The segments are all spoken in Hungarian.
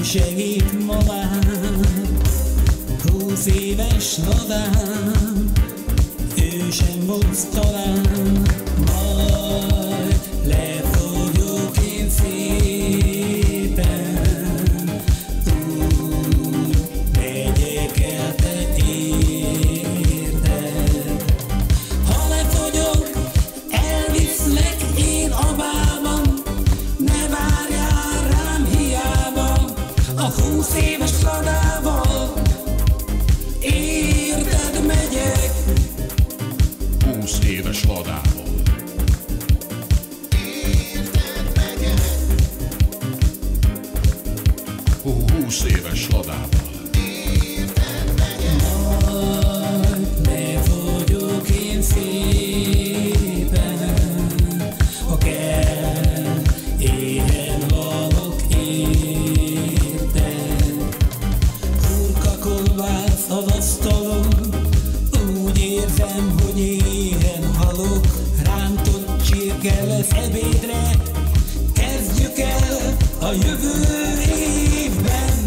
segít ma már, 20 éves nadám, ő sem volt talán, majd lefogyok én szépen, úgy megyek el te érded. Ha lefogyok, elviszlek én a bálban, ne várjál rám hiába, a 20 éves ladával érted megyek. 20 éves ladával érted megyek. 20 éves ladával érted megyek. Majd lefogyok én szépen, ha kell, éhen halok érted. Hurka kolbász az asztalon, úgy érzem, hogy éhen halok. Rántott csirke lesz ebédre, kezdjük el a jövő évben.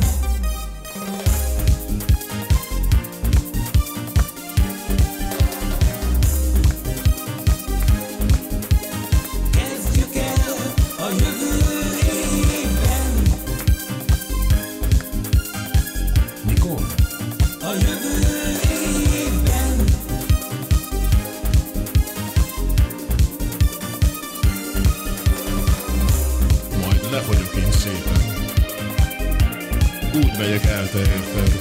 Kezdjük el a jövő évben. Mikor? A jövő évben. Majd lefogyok én szépen, úgy megyek el te érted.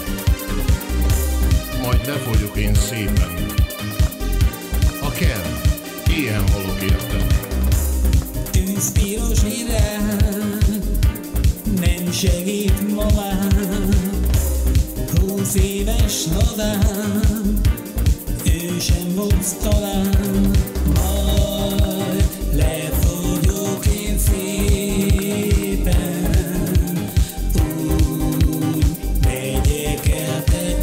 Majd lefogyok én szépen, ha kell, éhen halok érted. Tűzpiros irány nem segít ma már, 20 éves nadám, ő sem volt talán, majd lefogyok én szépen, úgy megyek el te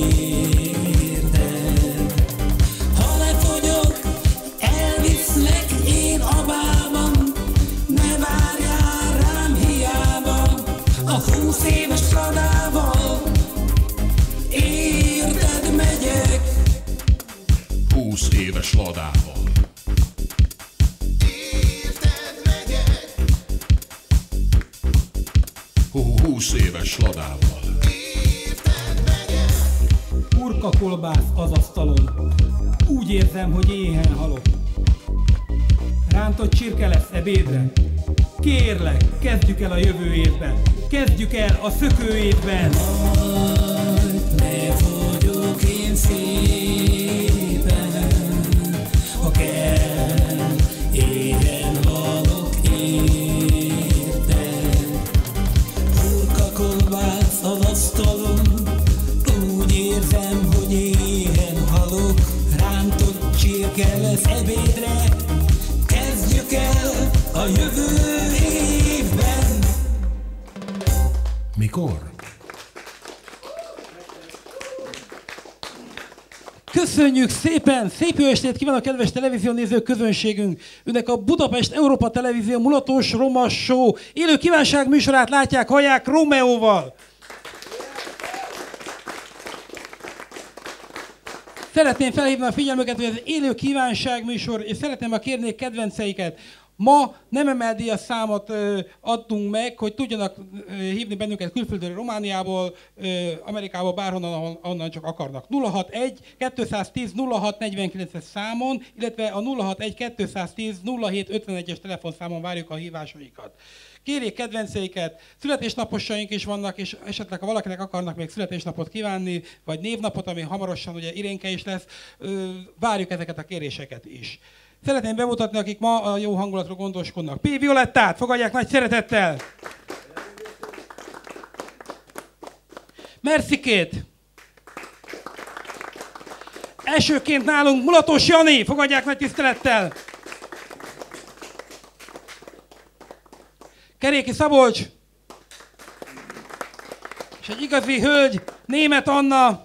érded. Ha lefogyok, elviszlek én a bálban, ne várjál rám hiába, a 20 éves ladával érted megyek. 20 éves ladával érted megyek. 20 éves ladával érted megyek. Hurka kolbász az asztalon, úgy érzem, hogy éhen halok. Rántott csirke lesz ebédre, kérlek, kezdjük el a jövő évben. Kezdjük el a szökő évben. Majd lefogyok én szépen, ha kell, éhen halok érted. Hurka kolbász az asztalon, úgy érzem, hogy éhen halok. Rántott csirke lesz ebédre, kezdjük el a jövő évben. Mikor? Köszönjük szépen! Szép jó estét kívánok, kedves televíziónéző közönségünk! Önnek a Budapest Európa Televízió Mulatos Roma Show élő kívánság műsorát látják, hallják Romeóval! Szeretném felhívni a figyelmüket, hogy ez élő kívánság műsor, és szeretném kérni kedvenceiket. Ma nem emeldíjas számot adtunk meg, hogy tudjanak hívni bennünket külföldről, Romániából, Amerikából, bárhonnan, ahonnan csak akarnak. 061-210-0649-es számon, illetve a 061-210-0751-es telefonszámon várjuk a hívásaikat. Kérjék kedvenceiket, születésnaposaink is vannak, és esetleg ha valakinek akarnak még születésnapot kívánni, vagy névnapot, ami hamarosan ugye Irénke is lesz, várjuk ezeket a kéréseket is. Szeretném bemutatni, akik ma a jó hangulatról gondoskodnak. P. Violettát fogadják nagy szeretettel! Mercikét! Elsőként nálunk Mulatos Jani, fogadják nagy tisztelettel! Keréki Szabolcs! És egy igazi hölgy, Németh Anna!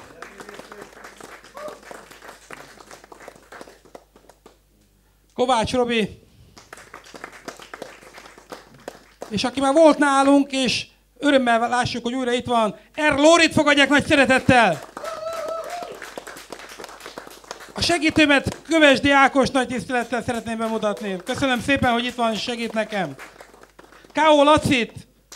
Kovács Robi! És aki már volt nálunk, és Örömmel lássuk, hogy újra itt van. R. Lórit fogadják nagy szeretettel. A segítőmet Kövesdi Ákos nagy tisztelettel szeretném bemutatni. Köszönöm szépen, hogy itt van, és segít nekem. K.O. Lacit.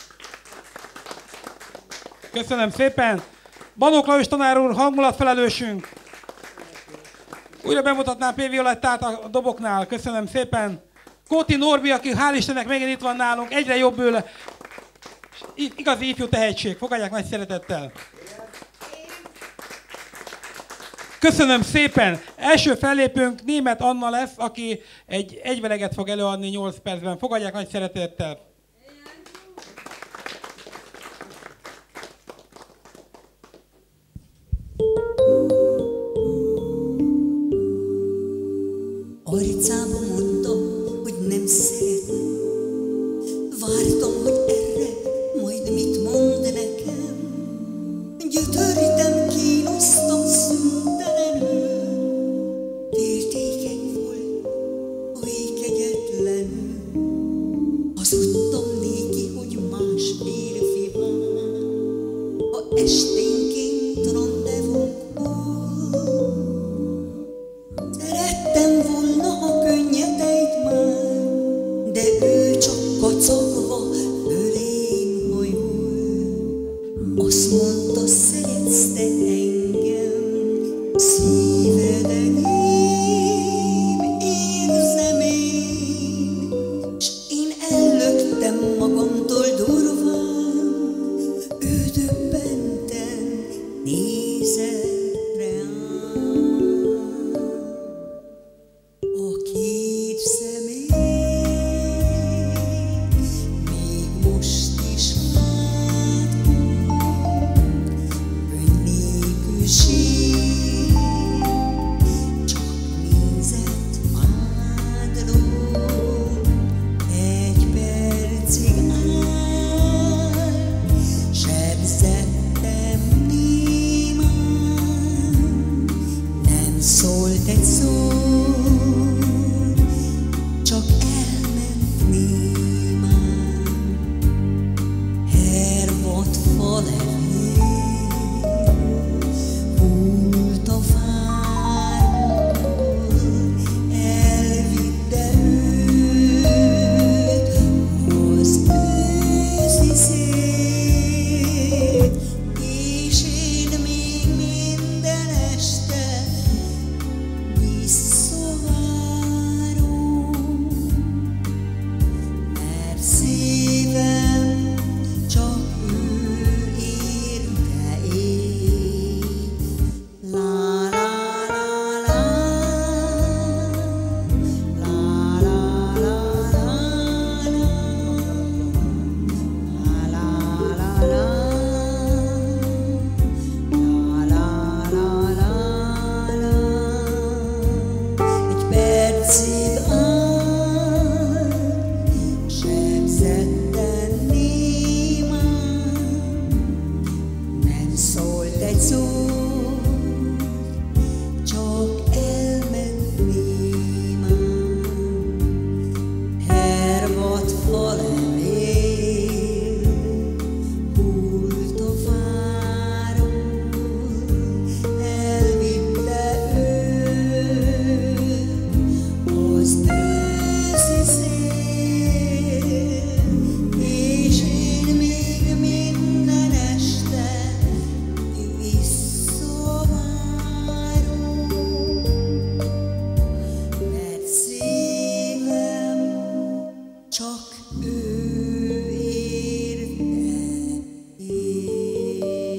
Köszönöm szépen. Banók Lajos tanár úr, hangulatfelelősünk. Újra bemutatnám P. Violettát a doboknál. Köszönöm szépen. Kóti Norbi, aki hál' Istennek megint itt van nálunk. Egyre jobb őle. Igazi ifjú tehetség. Fogadják nagy szeretettel. Köszönöm szépen! Első fellépőnk Németh Anna lesz, aki egy egyveleget fog előadni 8 percben. Fogadják nagy szeretettel! Arcába mondtam, hogy nem szeret. Vártam, hogy erre majd mit mond nekem. Gyötörtem, kínoztam szüntelenül. Féltékeny volt, oly kegyetlenül. Hazudtam néki, hogy más férfi van. Ha esténként randevunk volt. Szerettem volna, ha könnyedejt már, de ő csak kacagva fölém hajol. Azt mondta, szeretsz te engem, szíved enyém, érzem én, s én ellöktem magamtól durván, ő döbbenten nézett rám. A két szemét még most is látom, könnyű sír, csak nézett ádló, egy percig áll, sebzettem némán, nem szólt egy szó. Csak elment némán, hervadt falevél, hult a fáról, elvitte őt az őszi szél, és én még minden este visszavárom, mert szívem csak ő érte él. La la la la, la la la la, la la la la, la la la la. Egy percig áll, sebzetten némán, nem szólt egy szót, csak elment némán, hervadt falevél, hult a fáról, elvitte őt az őszi szél, és én még minden este visszavárom, mert szívem csak ő érte él.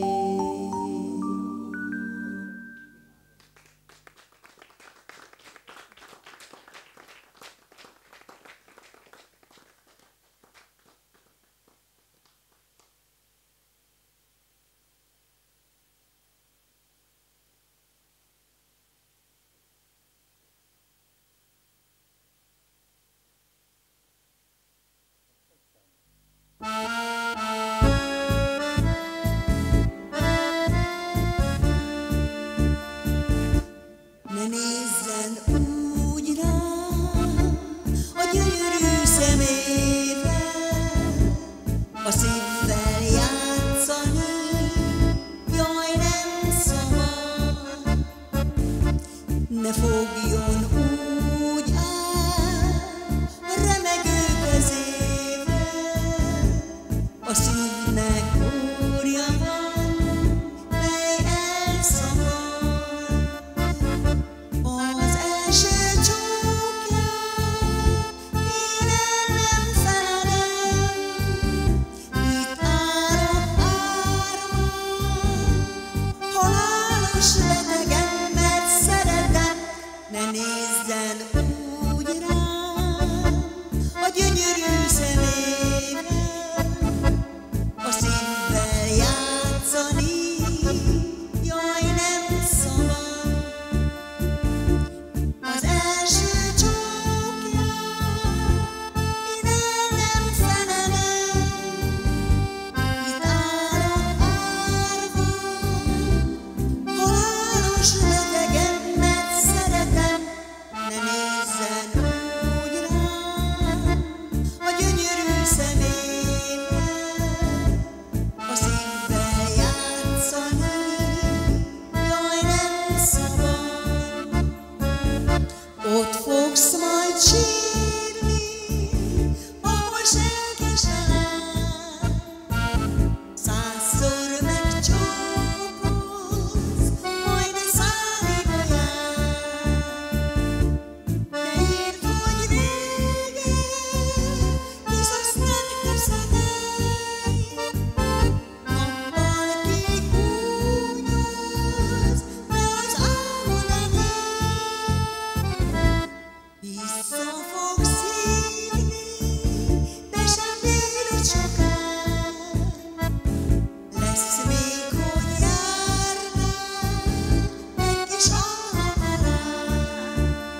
Ne nézzen úgy rám a gyönyörű szemével, a szívvel ne fogjon úgy el a remegő kezével. A szívnek úrja van, mely elszabad. Az első csókját én el nem felelem, itt állok árván, halálos betegen, mert szeretem. Ne nézzen úgy rám a gyönyörű szemével, a szívvel játszani, jaj, nem szabad. Az első csókját én el nem felelem, itt állok árván, halálos betegen, mert szeretem. Ne nézzen úgy rám a gyönyörű szemével, a szívvel játszani, jaj, nem szabad. Ott fogsz majd sírni, ahol senki se lát. 100-szor megcsókolsz, majd egy szállíba jár. De írd, hogy régen, hisz azt nem teszed el. Nappal kigúnyolsz, de az álmod enyém. Vissza fogsz hívni, de sem bírod sokáig. Lesz még, hogy járnál egy kis alhatalán.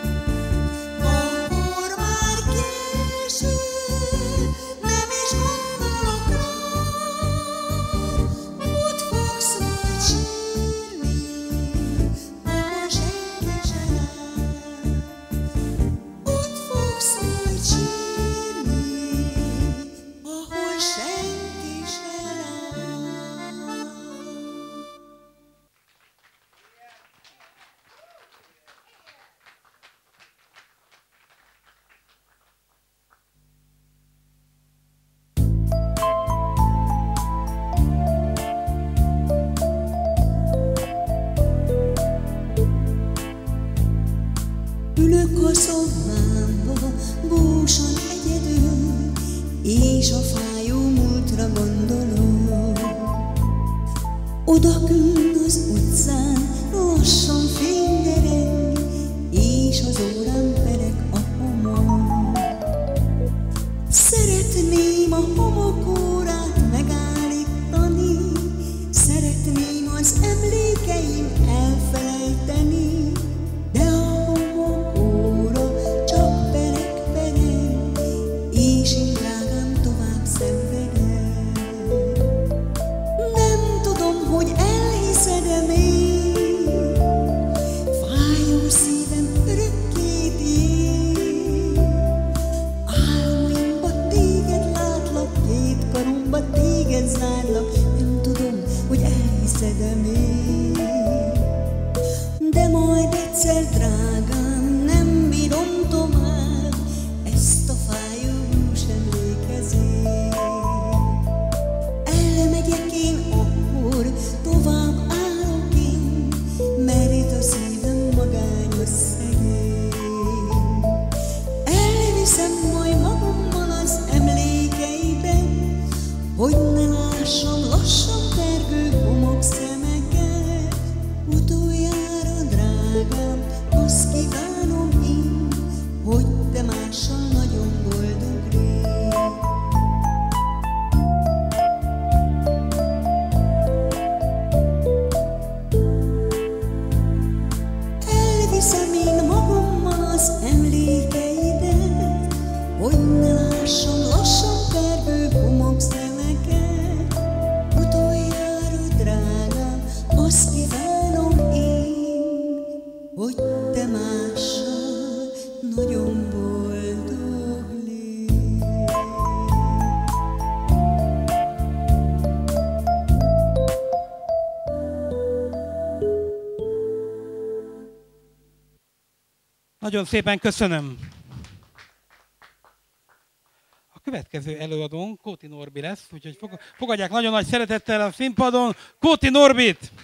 Akkor már késő, nem is gondolok rád. Ott fogsz majd sírni, ahol senki se lát. Ott fogsz majd sírni, ahol senki se lát. Ülök a szobámba, búsan egyedül, és a fájó múltra gondolok. Odakünt az utcán, lassan fénydereng, és az órám pereg a homok. Szeretném a homokórát megállítani, szeretném az emlékeim elfelejteni, de a homokóra csak pereg, és én drágám tovább szenvedem. Nem tudom, hogy elhiszed-e még, fájó szívem örökké tiéd. Álmaimba téged látlak, két karomba téged zárlak, nem tudom, hogy elhiszed-e még. De majd egyszer, drágám, nem bírom tovább ezt a fájó bús emlékezést. Elmegyek én akkor, tovább állok én, mert itt a szívem magányos szegény. Elviszem majd magammal az emlékeiben, hogy ne lássam lassan tergő homokszemeket. Utoljára, drágám, azt kívánom én, hogy te mással nagyon boldog légy. Elviszem én magammal az emlékeidet, hogy ne lássam lassan tergő homokszemeket. Utoljára, drágám, azt kívánom én, hogy te mással nagyon boldog Nagyon szépen köszönöm. A következő előadónk Kóti Norbi lesz, úgyhogy fogadják nagyon nagy szeretettel a színpadon Kóti Norbit!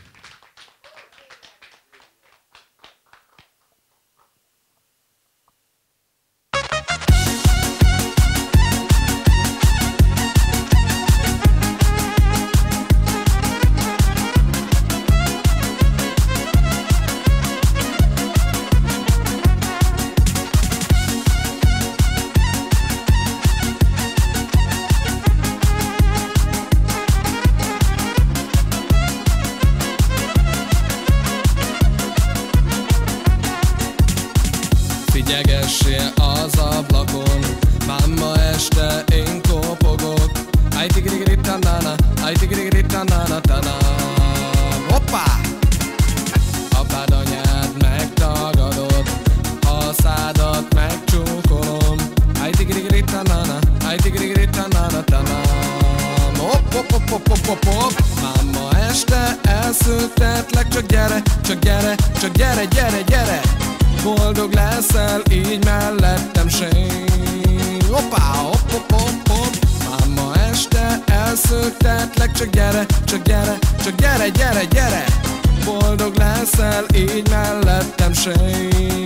Figyegessél az ablakon, már ma este én kopogok. Ajtigirigiritanana, ajtigirigiritanana, hoppá! Apád anyád megtagadod, a szádat megcsókolom. Ajtigirigiritanana, ajtigirigiritanana, hopp, hopp, hopp, hopp, hopp, hopp, hopp. Már ma este elszültetlek, csak gyere, csak gyere, csak gyere, gyere, gyere. Boldog leszel, így mellettem sény. Hoppá, hopp, hopp, hopp, hopp. Már ma este elszöktetlek, csak gyere, csak gyere, csak gyere, gyere, gyere. Boldog leszel, így mellettem sény.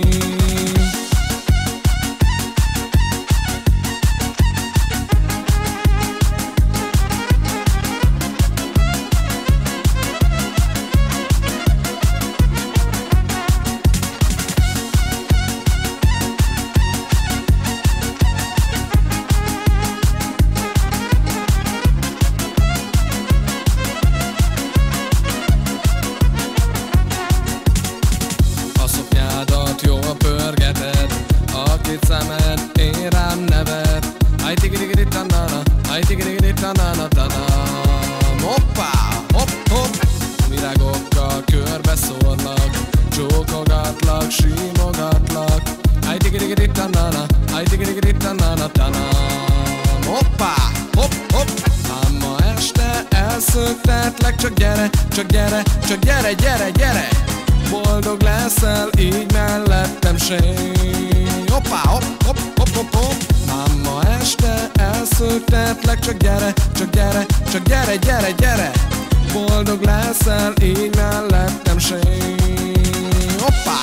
Jól pörgeted, a két szemed, én rám nevet. Ajtigirigiritanana, ajtigirigiritanana, hoppá, hopp, hopp. Virágokkal körbe szórlak, csókogatlak, simogatlak. Ajtigirigiritanana, ajtigirigiritanana, hoppá, hopp, hopp. Ám ma este elszöktetlek, csak gyere, csak gyere, csak gyere, gyere, gyere. Boldog leszel, így mellettem sény. Hoppá, hopp, hopp, hopp, hopp, hopp. Már ma este elszöktetlek, csak gyere, csak gyere, csak gyere, gyere, gyere. Boldog leszel, így mellettem sény. Hoppá!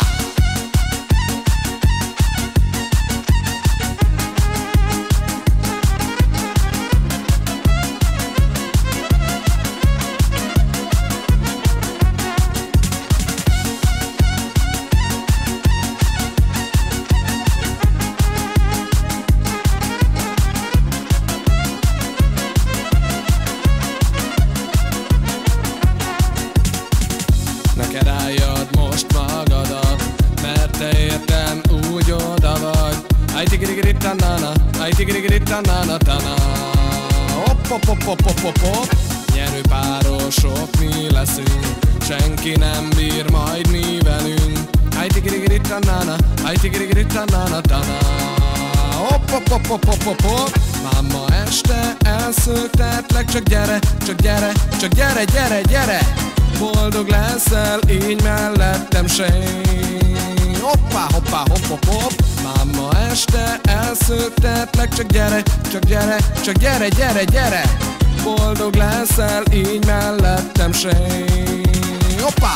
Neked álljad most magadat, mert te értem úgy oda vagy. Ajtigirigiritanana, ajtigirigiritanana, hopp, hopp, hopp, hopp, hopp, hopp, hopp. Nyerő párosok mi leszünk, senki nem bír majd mi velünk. Ajtigirigiritanana, ajtigirigiritanana, hopp, hopp, hopp, hopp, hopp, hopp, hopp. Már ma este elszöktetlek, csak gyere, csak gyere, csak gyere, gyere, gyere. Boldog leszel, így mellettem sény. Hoppá, hoppá, hopp, hopp, hopp. Már ma este elszöktetlek, csak gyere, csak gyere, csak gyere, gyere, gyere. Boldog leszel, így mellettem sény. Hoppá!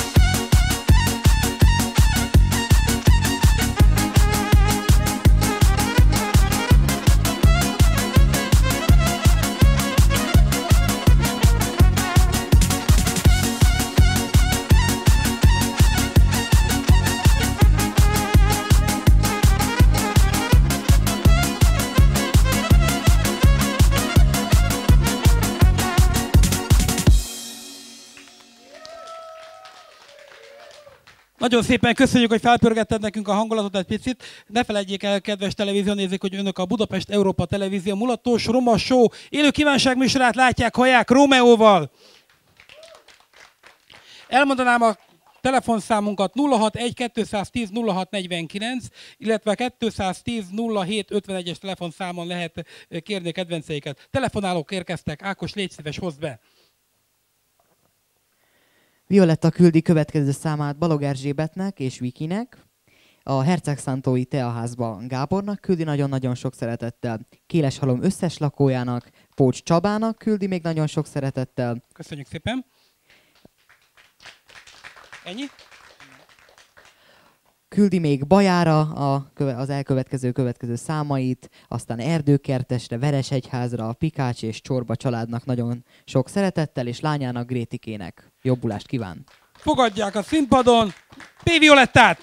Nagyon szépen köszönjük, hogy felpörgetted nekünk a hangulatot egy picit. Ne felejtjék el, kedves televíziónézők, hogy önök a Budapest Európa Televízió Mulatós Roma Show élő kívánságműsorát látják, hallják Rómeóval. Elmondanám a telefonszámunkat 061 210 0649, illetve 210 07 51-es telefonszámon lehet kérni kedvenceiket. Telefonálók érkeztek, Ákos, légy szíves, hozd be! Violetta küldi következő számát Balog Erzsébetnek és Vikinek. A Hercegszántói Teaházban Gábornak küldi nagyon-nagyon sok szeretettel, Kéleshalom összes lakójának, Pócs Csabának küldi még nagyon sok szeretettel. Köszönjük szépen. Ennyi? Küldi még Bajára az következő számait, aztán Erdőkertesre, Veresegyházra, Pikács és Csorba családnak nagyon sok szeretettel, és lányának, Grétikének jobbulást kíván. Fogadják a színpadon P. Violettát!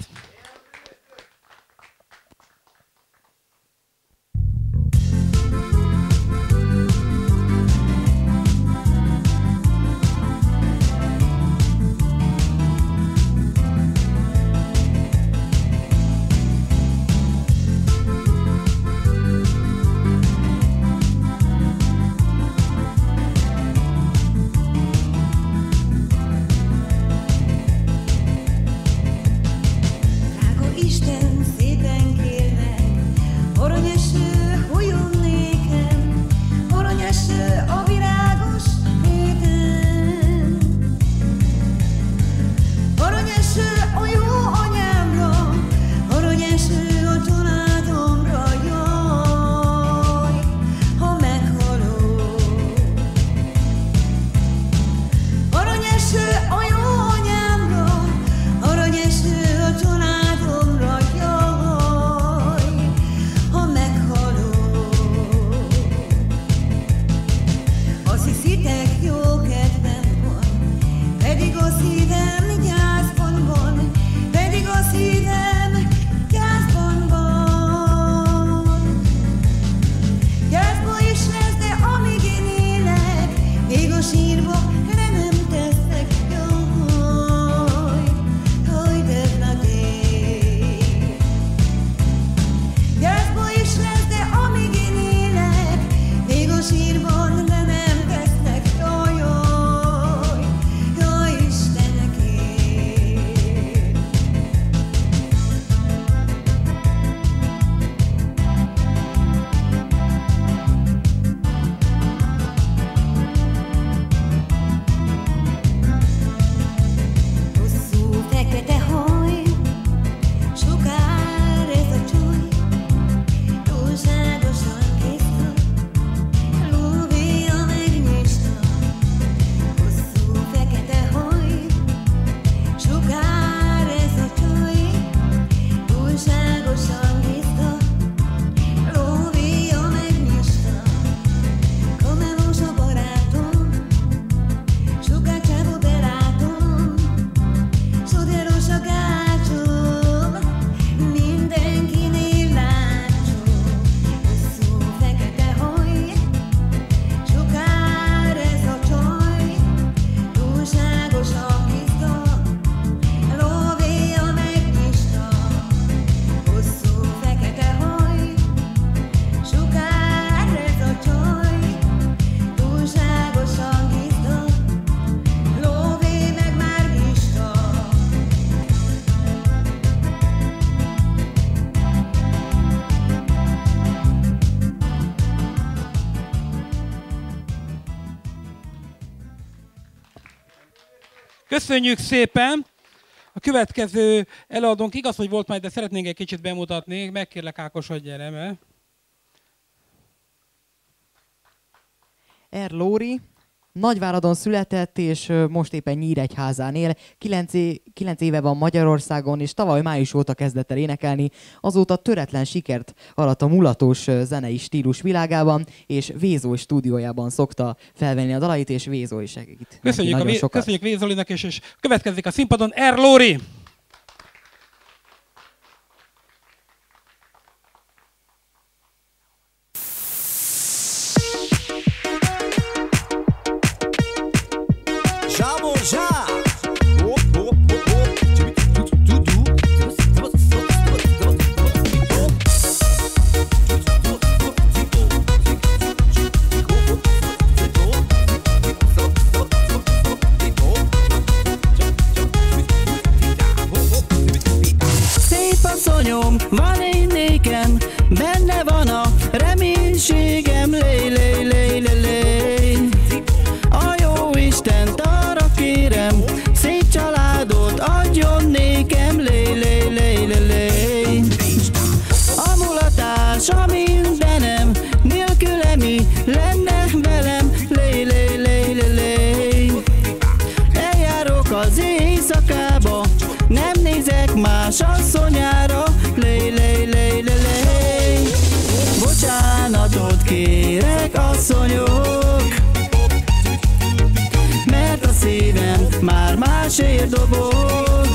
Köszönjük szépen! A következő előadónk igaz, hogy volt majd, de szeretnénk egy kicsit bemutatni. Megkérlek Ákos, hogy gyere, mert... R. Lóri Nagyváradon született, és most éppen Nyíregyházán él. 9 éve van Magyarországon, és tavaly május óta kezdett el énekelni. Azóta töretlen sikert aratt a mulatos zenei stílus világában, és Vézó stúdiójában szokta felvenni a dalait, és Vézó is segít. Köszönjük Vézolinak, és következik a színpadon R. Lóri! az éjszakába, nem nézek más asszonyára, lej, lej, lej, lej, lej. Bocsánatot kérek, asszonyok, mert a szívem már másért dobog.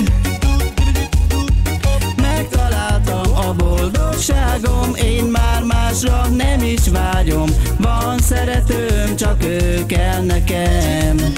Megtaláltam a boldogságom, én már másra nem is vágyom. Van szeretőm, csak ő kell nekem.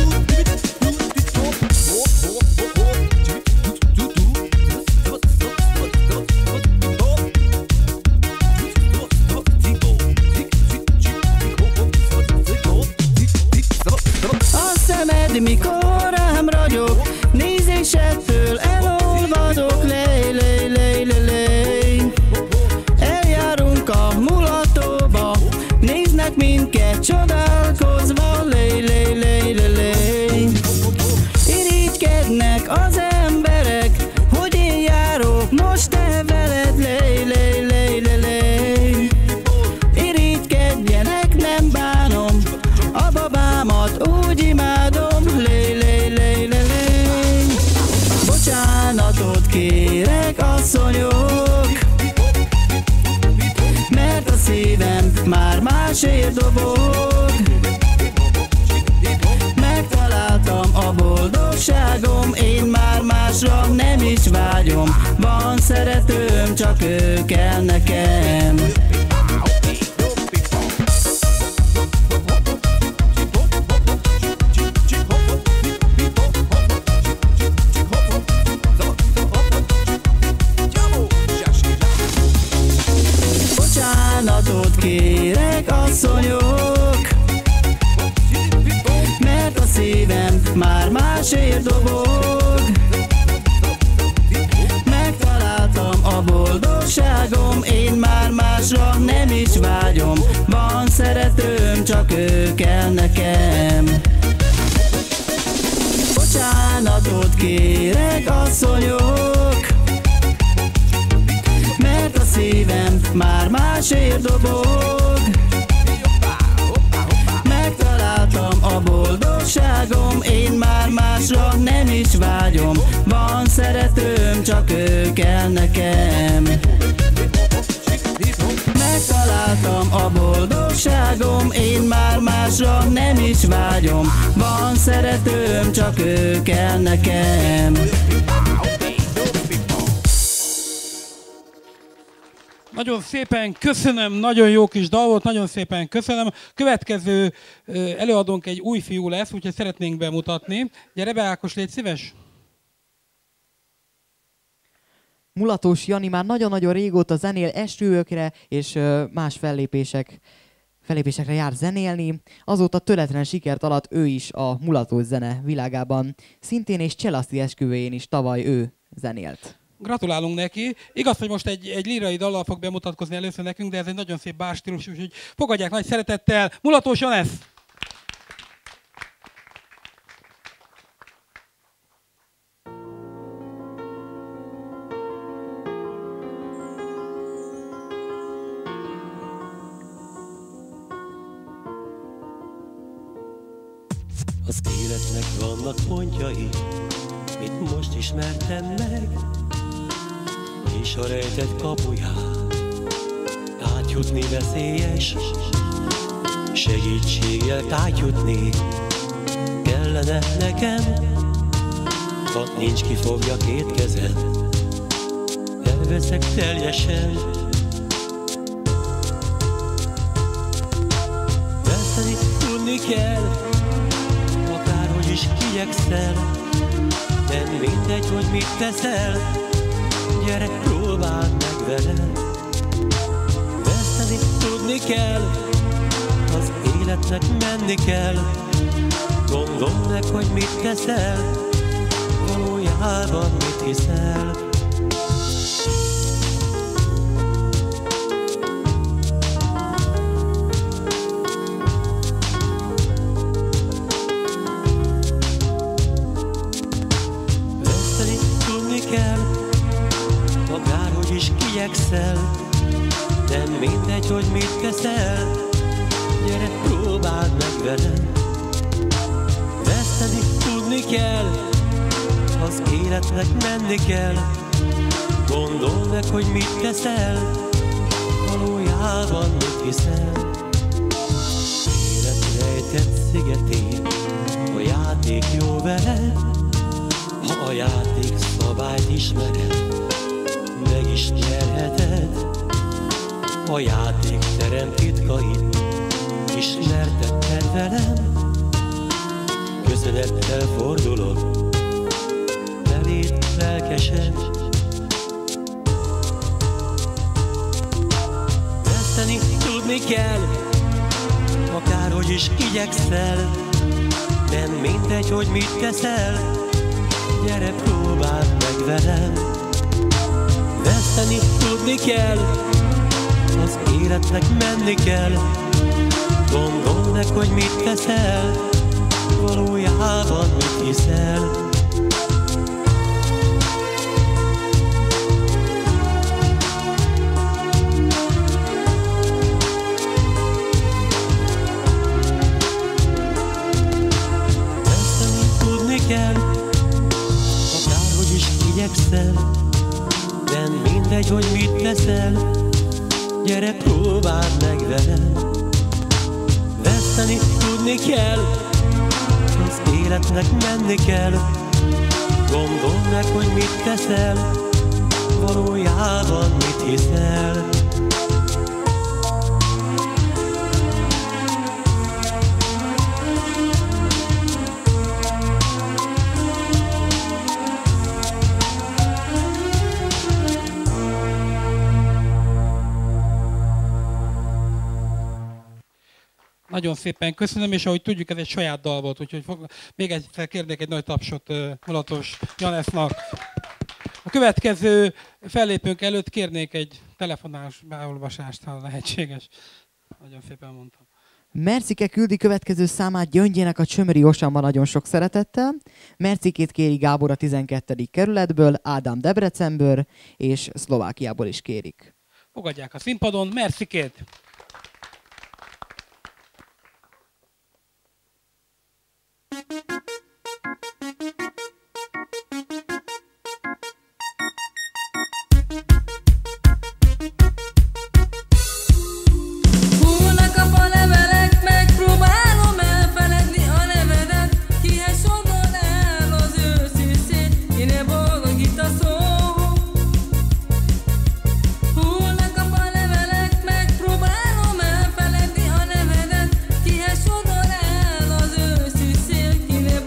A szemed mikor rám ragyog, nézésettől elolvadok, lej, lej, lej, lej, lej. Eljárunk a mulatóba, néznek minket csodálkozva, lej, lej, lej, lej, lej. Irigykednek az emberek, hogy én járok most te veled, lej, lej, lej, lej, lej. Irigykedjenek, nem bánom, a babámat úgy imádom, lej, lej, lej, lej, lej. Bocsánatot kérek, asszonyok, mert a szívem már másért dobog. Megtaláltam a boldogságom, én már másra nem is vágyom. Van szeretőm, csak ő kell nekem. Bocsánatot kérek, asszonyok, mert a szívem már másért dobog. Megtaláltam a boldogságom, én már másra nem is vágyom. Van szeretőm, csak ő kell nekem. Bocsánatot kérek, asszonyok, mert a szívem már másért dobog. Megtaláltam a boldogságom, én már másra nem is vágyom. Van szeretőm, csak ő kell nekem. Megtaláltam a boldogságom, én már másra nem is vágyom. Van szeretőm, csak ő kell nekem. Nagyon szépen köszönöm, nagyon jó kis dal volt, nagyon szépen köszönöm. Következő előadónk egy új fiú lesz, úgyhogy szeretnénk bemutatni. Gyere be, Ákos, légy szíves! Mulatós Jani már nagyon-nagyon régóta zenél esküvőkre és más fellépésekre jár zenélni. Azóta töretlen sikert alatt ő is a mulatós zene világában. Szintén és Cselaszti esküvőjén is tavaly ő zenélt. Gratulálunk neki. Igaz, hogy most egy lírai dallal fog bemutatkozni először nekünk, de ez egy nagyon szép bárstílus, úgyhogy fogadják nagy szeretettel. Mulatós Janesz! Az életnek vannak pontjai, mit most ismertem meg, és a rejtett kapuján átjutni veszélyes, segítséggel átjutni kellene nekem. Ha nincs ki fogja két kezed, elveszek teljesen. Veszteni tudni kell, akárhogy is igyekszel, nem mindegy, hogy mit teszel, gyere, próbáld meg velem. Veszteni tudni kell, az életnek menni kell. Gondold meg, hogy mit teszel, valójában mit hiszel. Veszteni tudni kell, akárhogy is igyekszel, nem mindegy, hogy mit teszel, gyere, próbáld meg velem. Veszteni tudni kell, az életnek menni kell. Gondold meg, hogy mit teszel, valójában mit hiszel. Élet rejtett szigetén, a játék jó veled. Ha a játék szabályt ismered, meg is nyerheted. A játék terem titkait ismertetted velem. Köszönettel fordulok beléd lelkesen. Veszteni tudni kell, akárhogy is igyekszel. Nem mindegy, hogy mit teszel, gyere próbáld meg velem. Veszteni tudni kell, az életnek menni kell. Gondold meg, hogy mit teszel, valójában mit hiszel. Veszteni tudni kell, akárhogy is igyekszel. Nem mindegy, hogy mit teszel, gyere próbáld meg velem. Veszteni tudni kell, az életnek menni kell. Gondold meg, hogy mit teszel, valójában mit hiszel. Nagyon szépen köszönöm, és ahogy tudjuk, ez egy saját dal volt, úgyhogy még egyszer kérnék egy nagy tapsot Mulatos Janesznak. A következő fellépőnk előtt kérnék egy telefonás beolvasást, ha lehetséges. Nagyon szépen mondtam. Mercike küldi következő számát Gyöngyének a Csömöri Osanban nagyon sok szeretettel. Mercikét kéri Gábor a 12. kerületből, Ádám Debrecenből, és Szlovákiából is kérik. Fogadják a színpadon Mercikét! Húlnak a falevelek, megpróbálom elfeledni a nevedet. Kihez sodor el az őszi szél, kinél boldogít a szó. Húlnak a falevelek, megpróbálom elfeledni a nevedet. Kihez sodor el az őszi szél, kinél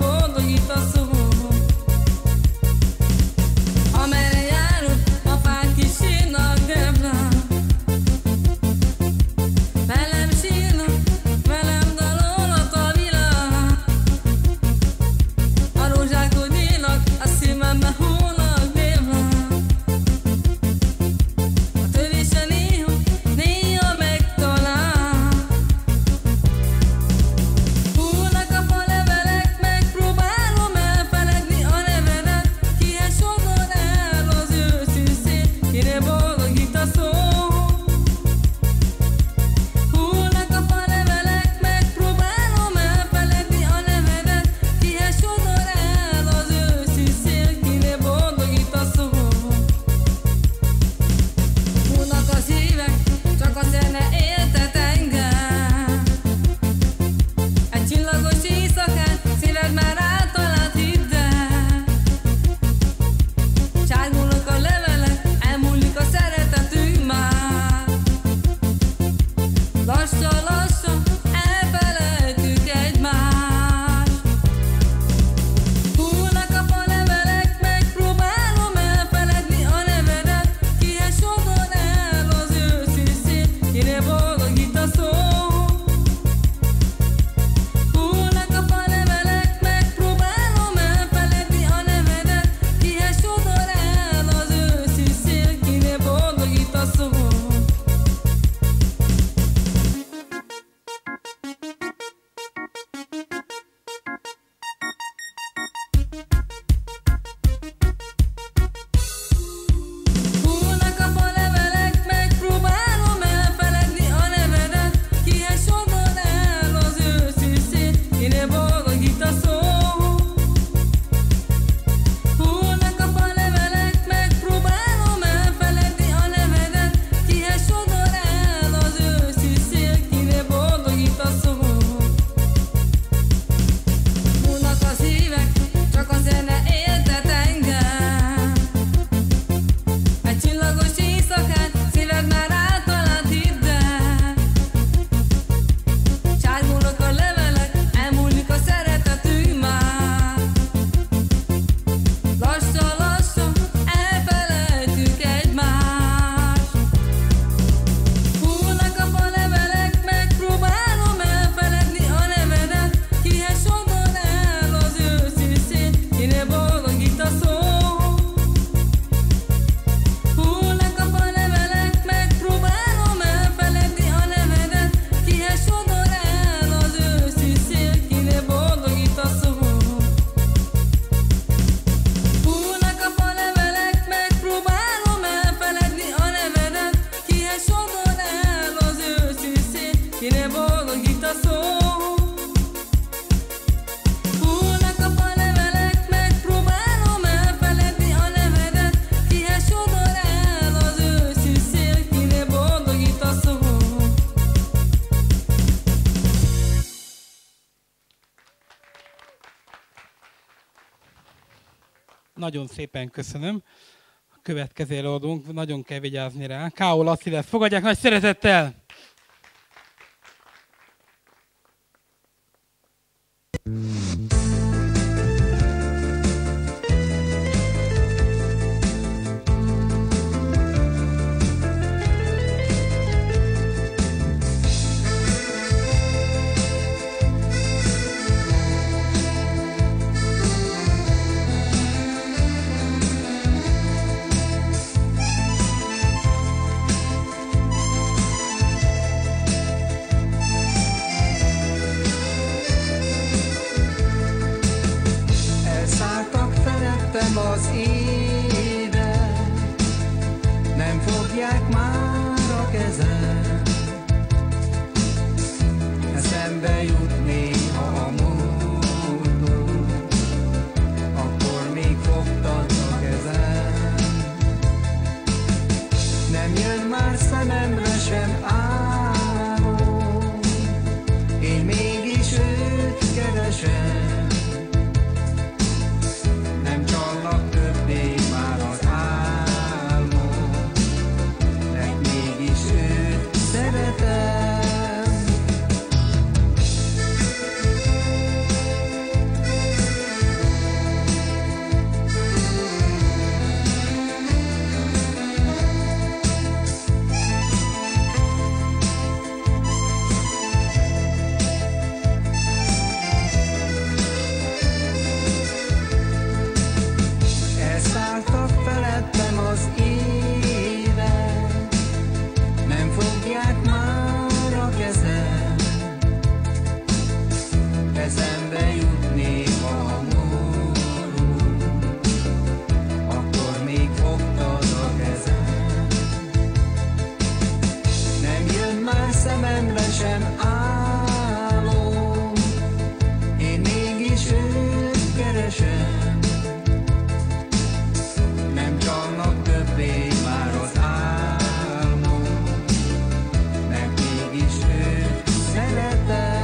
Nagyon szépen köszönöm. A következő előadónk, nagyon kell vigyázni rá. K.O. Laci lesz. Fogadják nagy szeretettel! Az évek nem fogják már a kezem, eszembe jut néha a múltból, akkor még fogtad a kezem. Nem jön már szememre sem álom, én mégis őt keresem. Többé már az álmom, mert mégis őt szeretem. Eszembe jut néha a múltunk, akkor még fogtad a kezem. Nem jön már szememre sem álom, én mégis őt keresem. Nem csalnak többé már az álmom, mert mégis őt szeretem.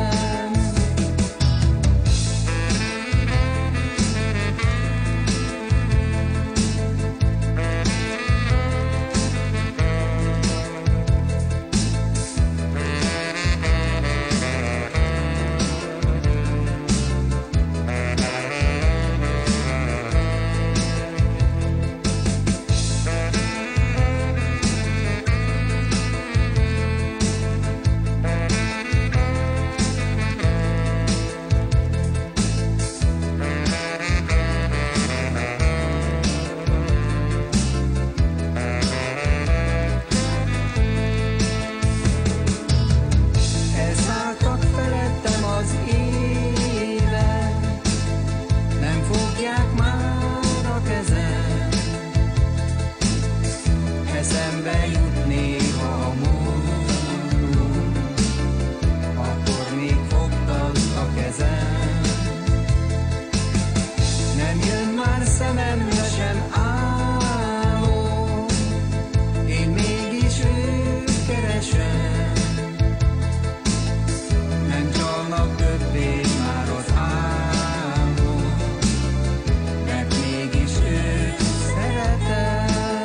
Eszembe jut néha a múltunk, akkor még fogtad a kezem. Nem jön már szememre sem álom, én mégis őt keresem. Nem csalnak többé már az álmom, mert mégis őt szeretem.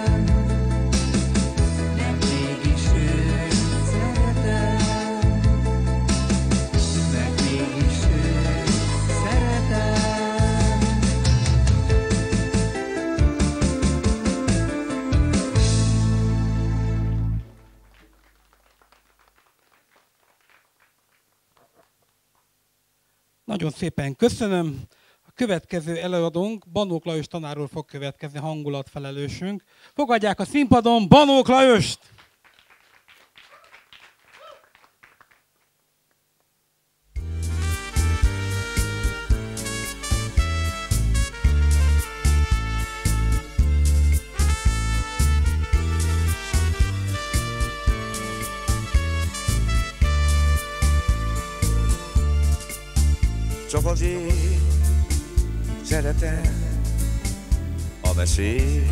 Nagyon szépen köszönöm. A következő előadónk Banók Lajos tanárról fog következni, hangulatfelelősünk. Fogadják a színpadon Banók Lajost! Csak az ég szeretem a veszély,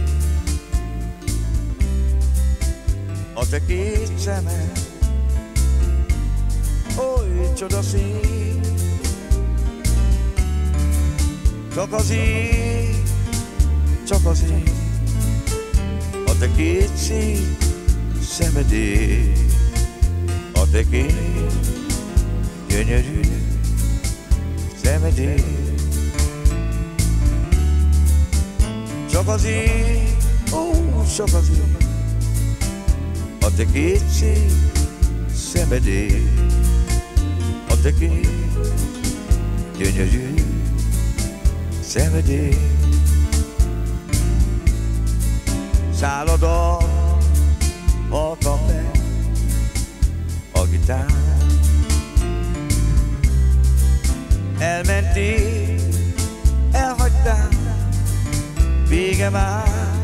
a te két szemed oly csodaszín. Csak az ég csak azért, a te két szép szemedé, a te két gyönyörű szemedé. Csak azért, csak azért, a te két szép szemedé, a te két gyönyörű szemedé. Szállodon haltam meg a gitár, elmentél, elhagytál, vége már,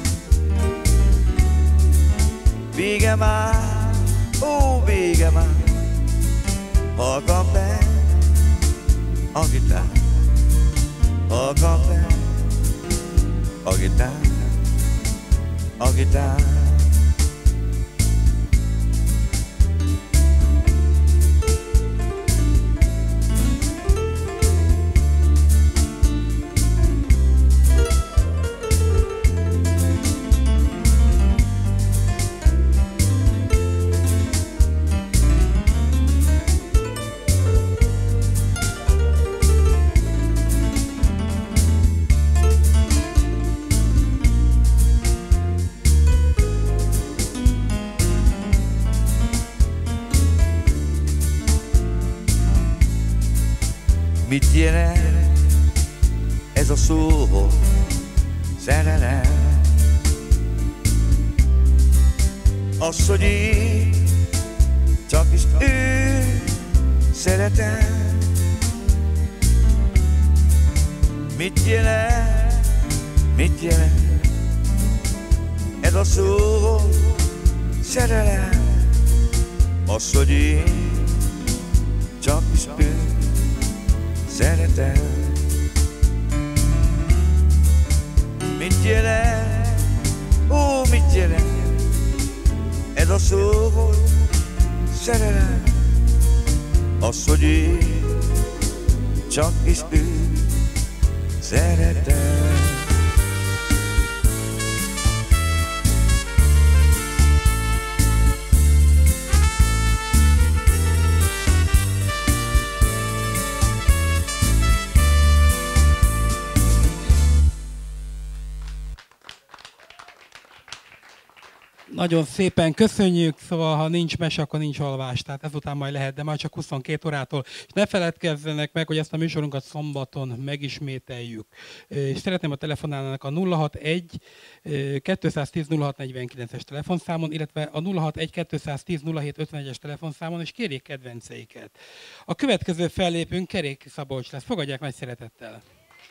vége már, ó, vége már. Haltam meg a gitár, haltam meg a gitár, a gitár. Mit jelent ez a szó, szerelem? Az, hogy én csak is ő szeretem. Mit jelent ez a szó, szerelem? Az, hogy én csak is ő szeretem. Mit jelent, ó, mit jelent ez a szó, szerelem? Az, hogy én csak is ő szeretem. Nagyon szépen köszönjük, szóval ha nincs mese, akkor nincs alvás, tehát ezután majd lehet, de már csak 22 órától. És ne feledkezzenek meg, hogy ezt a műsorunkat szombaton megismételjük. És szeretném, a telefonálnak a 061 210 0649-es telefonszámon, illetve a 061 210 0751-es telefonszámon, és kérjék kedvenceiket. A következő fellépünk Kerék Szabolcs lesz. Fogadják nagy szeretettel!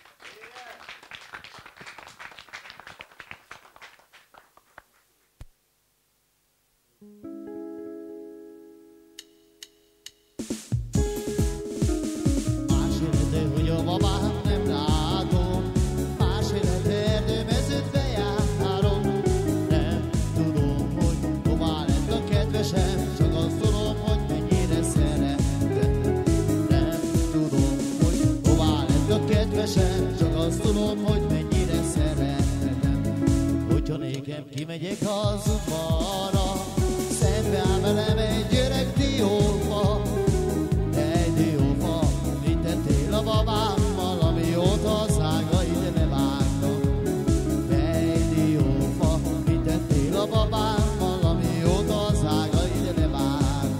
Csak azt tudom, hogy mennyire szeretem. Hogyha nékem kimegyek az udvarra, szembe áll velem egy öreg diófa. Egy diófa, mit tettél a babámmal, amióta az ágait ne vágtam. Egy diófa, mit tettél a babámmal, amióta az ágait ne vágtam.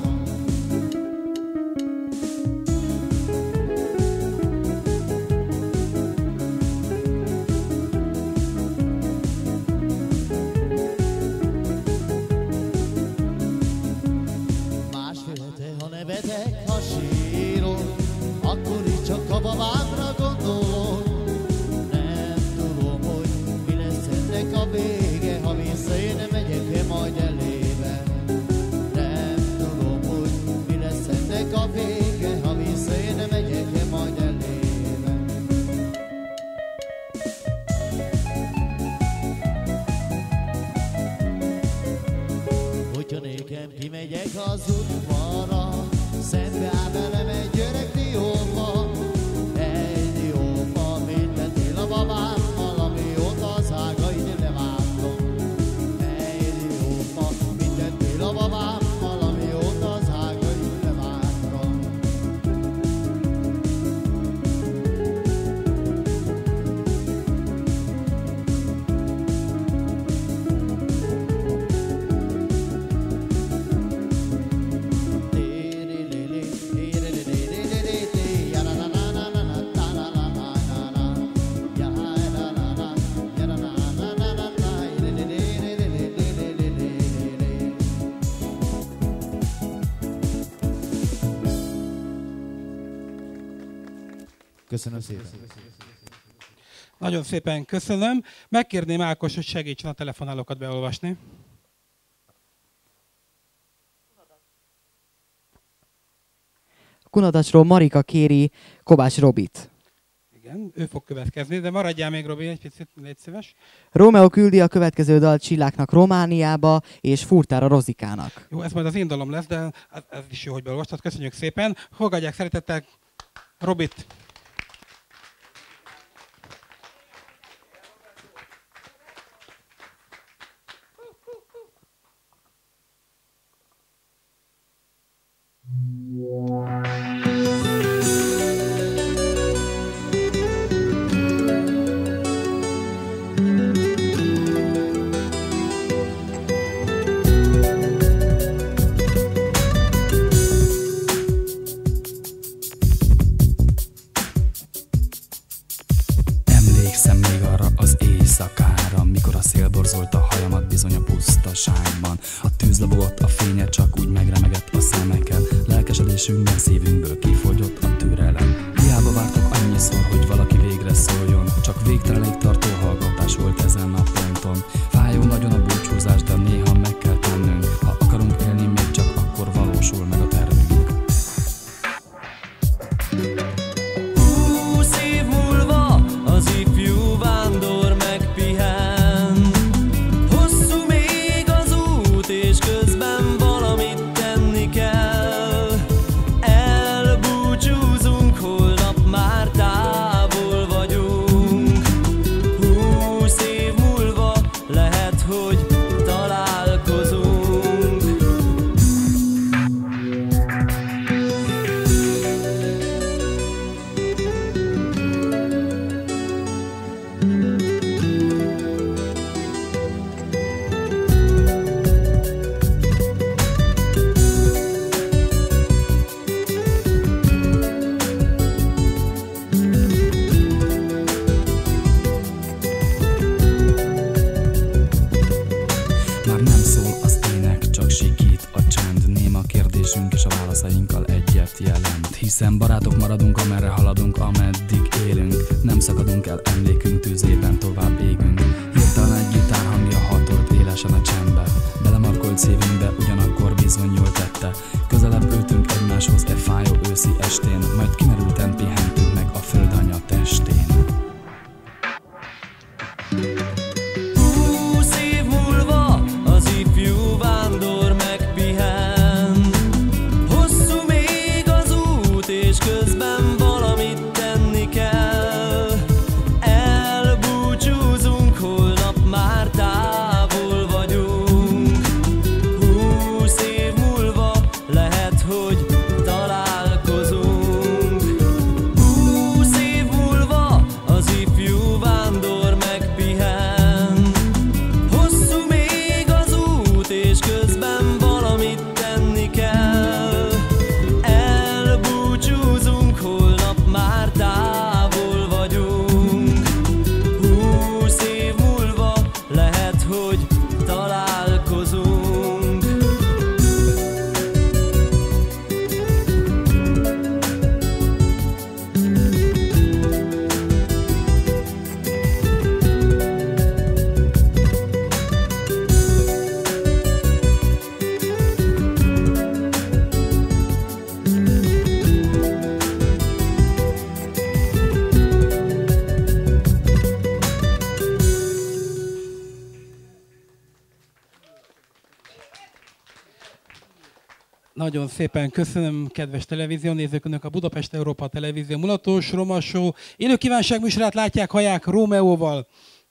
Csak a babámra gondolok, nem tudom, hogy mi lesz ennek a vége, ha vissza én nem megyek majd elébe. Nem tudom, hogy mi lesz ennek a vége, ha vissza én nem megyek majd elébe. Hogyha nékem kimegyek az udvarra, szembe áll velem egy öreg diófa. Babámmal, amióta az Köszönöm szépen. Nagyon szépen köszönöm. Megkérném Ákos, hogy segítsen a telefonálókat beolvasni. Kunadacsról Marika kéri Kovács Robit. Igen, ő fog következni, de maradjál még, Robi, egy picit, légy szíves. Rómeó küldi a következő dalt Csilláknak Romániába és Furtára Rozikának. Jó, ez majd az indalom lesz, de ez is jó, hogy beolvastad. Köszönjük szépen. Fogadják szeretettel Robit. Emlékszem még arra az éjszakára, mikor a szél borzolta a hajamat bizony a pusztaságban. A tűz lobogott, a fénye csak úgy megremegett a szemeken. Lelkesedésünkben szívünkből kifogyott a türelem. Hiába vártok annyiszor, hogy valaki végre szóljon, csak végtelenig tartó hallgatás volt ezen a ponton. Fájó nagyon a búcsúzás, de néha meg kell tennünk. Ha akarunk élni, még csak akkor valósul meg a tervünk. 20 év múlva az ifjú vándor megpihen. Hosszú még az út, és közben valamit tenni kell. Elbúcsúzunk, holnap már távol vagyunk. 20 év múlva lehet, hogy találkozunk. Már nem szól az ének, csak sikít a csend. Néma kérdésünk és a válaszainkkal egyet jelent. Hiszen barátok maradunk, amerre haladunk, ameddig élünk. Nem szakadunk el emlékünk tűzében, tovább égünk. Hirtelen egy gitár hangja hatolt élesen a csendbe. Belemarkolt szívünkbe, ugyanakkor bizony jól tette. Közelebb ültünk egymáshoz e fájó őszi estén. Majd kimerülten pihentünk meg a földanya testén. 20 év múlva az ifjú vándor megpihen. Hosszú még az út, és közben valamit tenni kell. Elbúcsúzunk, holnap már távol vagyunk. 20 év múlva lehet, hogy találkozunk. 20 év múlva az ifjú vándor megpihen. Hosszú még az út, és közben valamit tenni kell. Elbúcsúzunk, holnap már távol vagyunk. 20 év múlva lehet, hogy találkozunk. Nagyon szépen köszönöm, kedves televíziónézők, önök a Budapest Európa Televízió Mulatos Roma Show élő kívánság műsorát látják, hallják Rómeóval.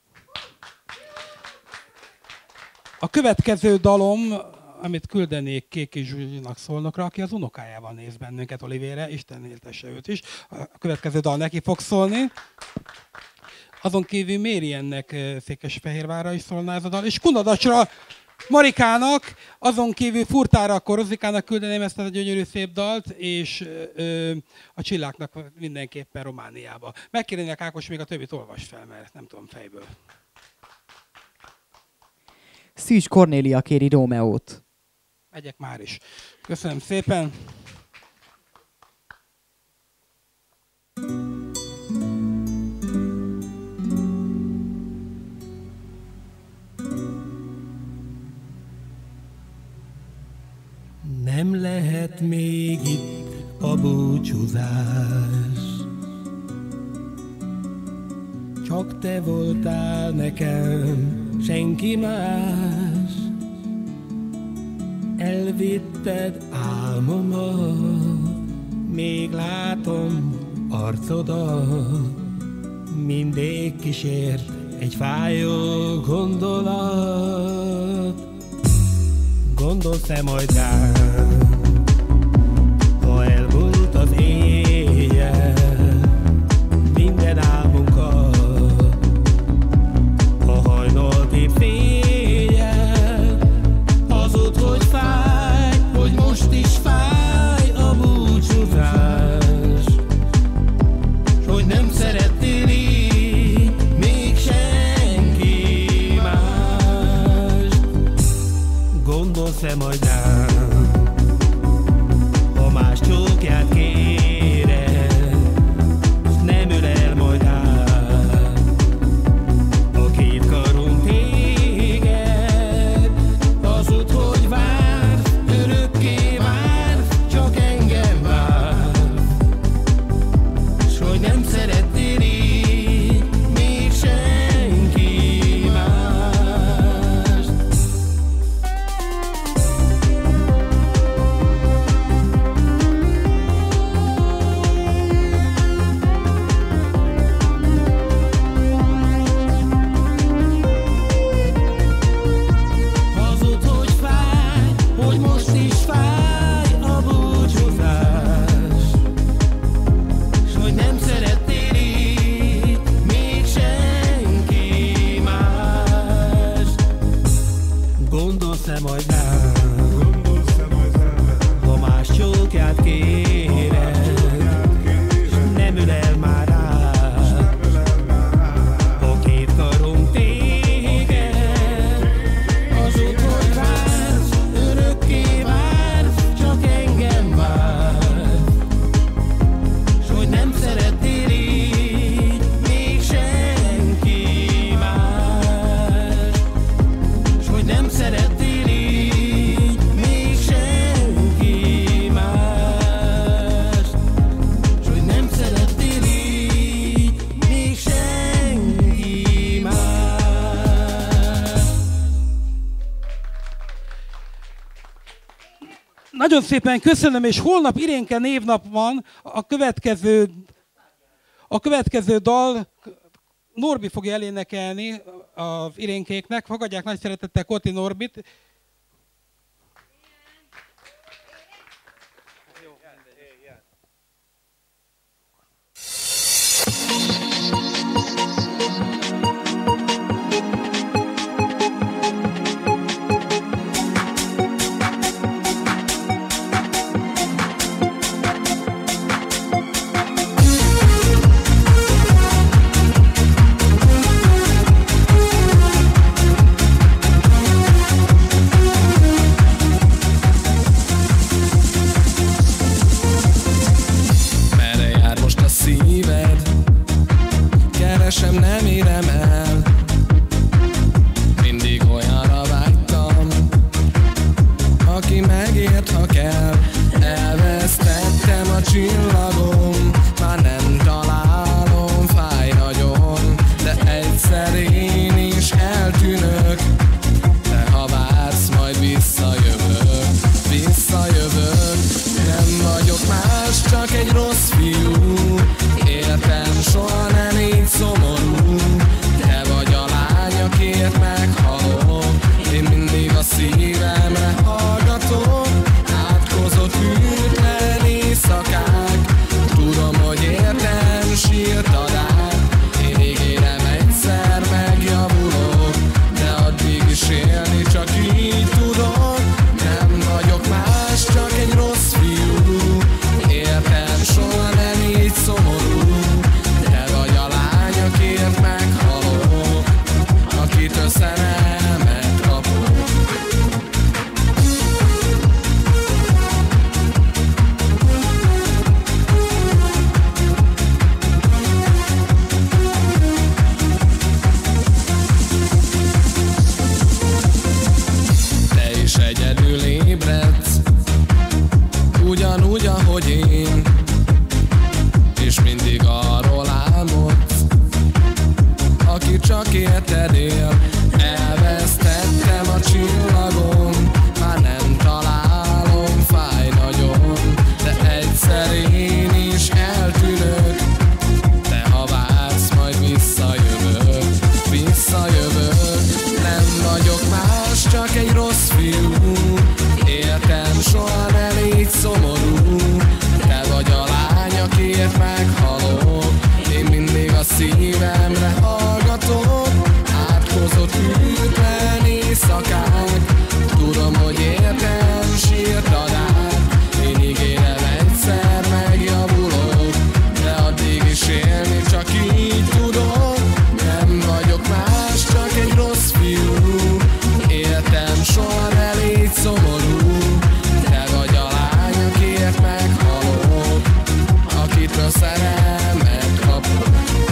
A következő dalom, amit küldenék Kéki Zsuzsinak Szolnokra, aki az unokájával néz bennünket, Olivére, Isten éltesse őt is. A következő dal neki fog szólni. Azon kívül Mériennek Székesfehérvárra is szólná ez a dal, és Kunadacsra Marikának, azon kívül Furtára Rozikának küldeném ezt a gyönyörű szép dalt, és a Csilláknak mindenképpen Romániába. Megkérnének Ákos, még a többit olvas fel, mert nem tudom fejből. Szűcs Kornélia kéri Rómeót. Megyek már is. Köszönöm szépen. lehet még itt a búcsúzás. Csak te voltál nekem, senki más. Elvitted álmomat, még látom arcodat. Mindig kísért egy fájó gondolat. Gondolsz-e majd rám, ha elmúlt az éjjel, minden álmunkat, a hajnalti féjjel, hazud, hogy fáj, hogy most is fáj a búcsúzás, s hogy nem szerettél így még senki más. Gondolsz-e majd rám, ha más csókját kéred, s nem ölel majd át a két karom téged. Hazud, hogy vársz, örökké vársz, csak engem vársz, s hogy nem szerettél így még senki más. Hazud, hogy fáj, hogy most is fáj a búcsúzás, s hogy nem szerettél így még senki más. Gondolsz-e majd rám, ha más csókját kéred, s nem ölel már át a két karom téged. Hazud, hogy vársz, örökké vársz, csak engem vársz, s hogy nem szerettél így még senki más, s hogy nem szerettél így még senki más, s hogy nem szerettél így még senki más. Nagyon szépen köszönöm, és holnap Irénke névnap van. A következő dal Norbi fogja elénekelni az Irénkéknek. Fogadják nagy szeretettel Koti Norbit. Merre jár most a szíved? Keresem, nem érem el. Mindig olyanra vágytam, aki megért, ha kell. Elvesztettem a csillagom, már nem találom, fáj nagyon, de egyszer én is eltűnök. De ha vársz, majd visszajövök, visszajövök. Nem vagyok más, csak egy rossz fiú. Értem, soha nem így szomorú. Te mented él. Elvesztettem a csillagon, már nem találom, fáj nagyon, de egyszer én is eltűnök. De ha vársz, majd visszajövök, nem vagyok más, csak egy rossz fiú. Értem, soha ne légy szomorú, te vagy a lány, akiért meghalok. Én mindig a szívemre hallgatok, átkozott hűtlen éjszakák. Tudom, hogy értem, sírtad át, én ígérem, egyszer megjavulok, de addig is élni csak így tudok. Nem vagyok más, csak egy rossz fiú. Értem, soha ne légy szomorú, te vagy a lány, akiért meghalok, akitől szerelmet kapok.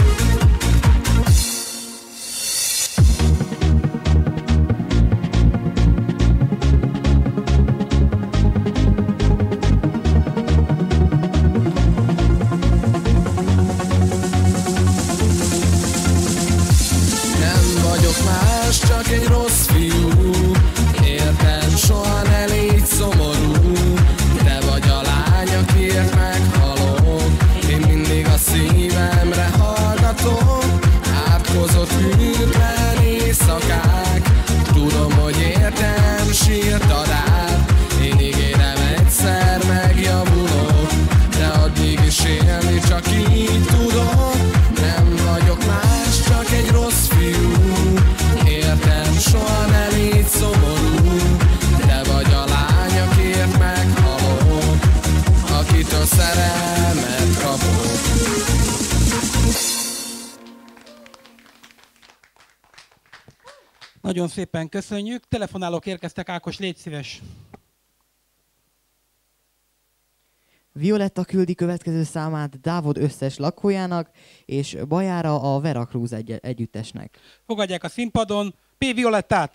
Nem vagyok más, csak egy rossz fiú. Értem, soha ne légy szomorú, te vagy a lány, akiért meghalok. Én mindig a szívemre hallgatok, átkozott hűtlen éjszakák. Tudom, hogy értem, sírtad át, én ígérem, egyszer megjavulok, de addig is élni csak így tudok. Nem vagyok más, csak egy rossz fiú. Értem, soha ne légy szomorú, te vagy a lány, akiért meghalok, akitől szerelmet kapok. Nagyon szépen köszönjük. Telefonálók érkeztek, Ákos, légy szíves. Violetta küldi következő számát Dávod összes lakójának, és Bajára a Veracruz együttesnek. Fogadják a színpadon P. Violettát!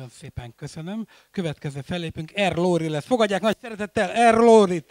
Nagyon szépen köszönöm. Következő fellépünk R. Lóri lesz. Fogadják nagy szeretettel R. Lórit!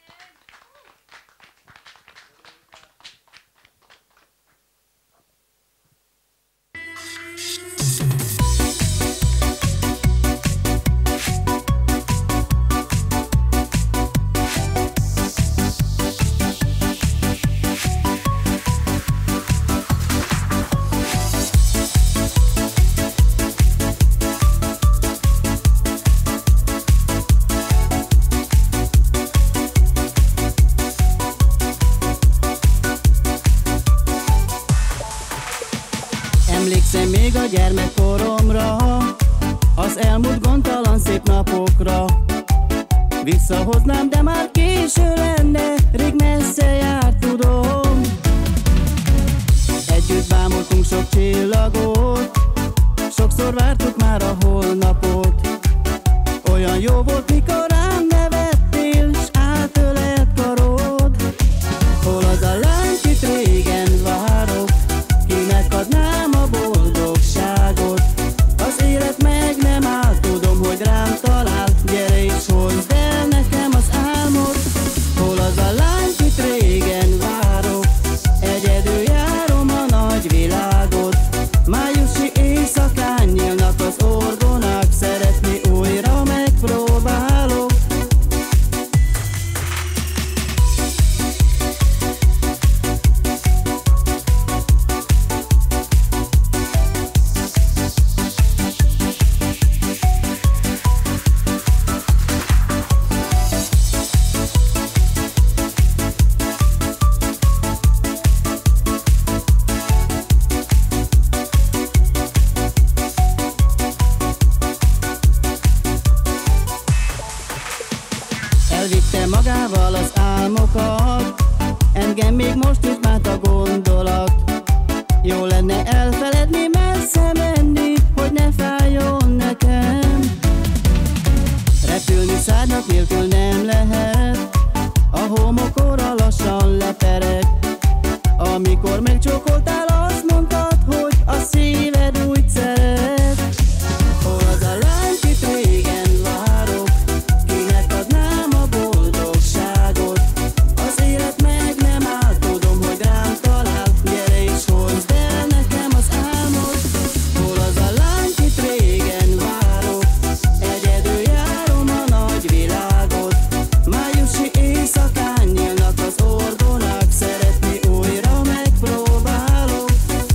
Emlékszem még a gyermekkoromra, az elmúlt gondtalan szép napokra. Visszahoznám, de már késő lenne, rég messze járt, tudom. Együtt bámultunk sok csillagot, sokszor vártuk már a holnapot. Olyan jó volt, mikor rám nevettél, s átölelt karod. Hol az a lány, kit régen várok, kinek adnám a boldogságot. Az élet meg nem áll, tudom, hogy rám talál, gyere és hozd el nekem az álmot. Hol az a lány, kit régen várok, egyedül járom a nagy világot. Májusi éjszakán nyílnak az orgonák, szeretni újra megpróbálok. Elvitte magával az álmokat, engem még most is bánt a gondolat. Jó lenne elfeledni, messze menni, hogy ne fájjon nekem. Repülni szárnyak nélkül nem lehet, a homokóra lassan lepereg. Amikor megcsókoltál, azt mondtad, hogy a szíved úgy szeret. Hol az a lány, kit régen várok, kinek adnám a boldogságot. Az élet meg nem áll, tudom, hogy rám talál, gyere és hozd el nekem az álmot. Hol az a lány, kit régen várok, egyedül járom a nagy világot. Májusi éjszakán nyílnak az orgonák, szeretni újra megpróbálok.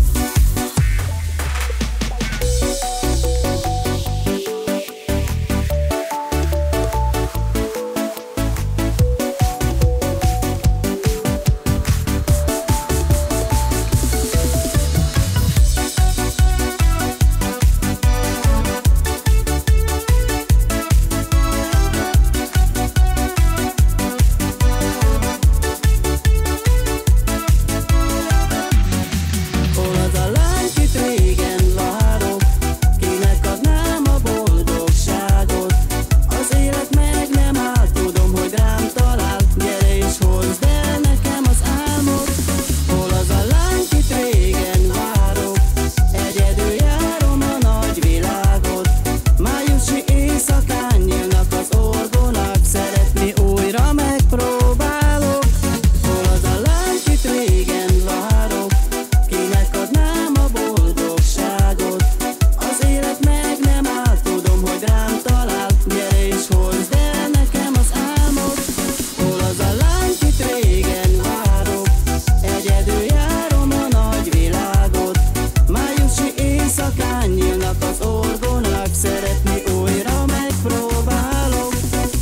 Hol az a lány, kit régen várok, kinek adnám a boldogságot. Az élet meg nem áll, tudom, hogy rám talál, gyere és hozd el nekem az álmot. Hol az a lány, kit régen várok, egyedül járom a nagy világot. Májusi éjszakán nyílnak az orgonák, szeretni újra megpróbálok. Hol az a lány, kit régen várok, kinek adnám a boldogságot. Az élet meg nem áll, tudom, hogy rám talál, gyere és hozd el nekem az álmot. Hol az a lány, kit régen várok, egyedül járom a nagy világot. Májusi éjszakán nyílnak az orgonák, szeretni újra megpróbálok.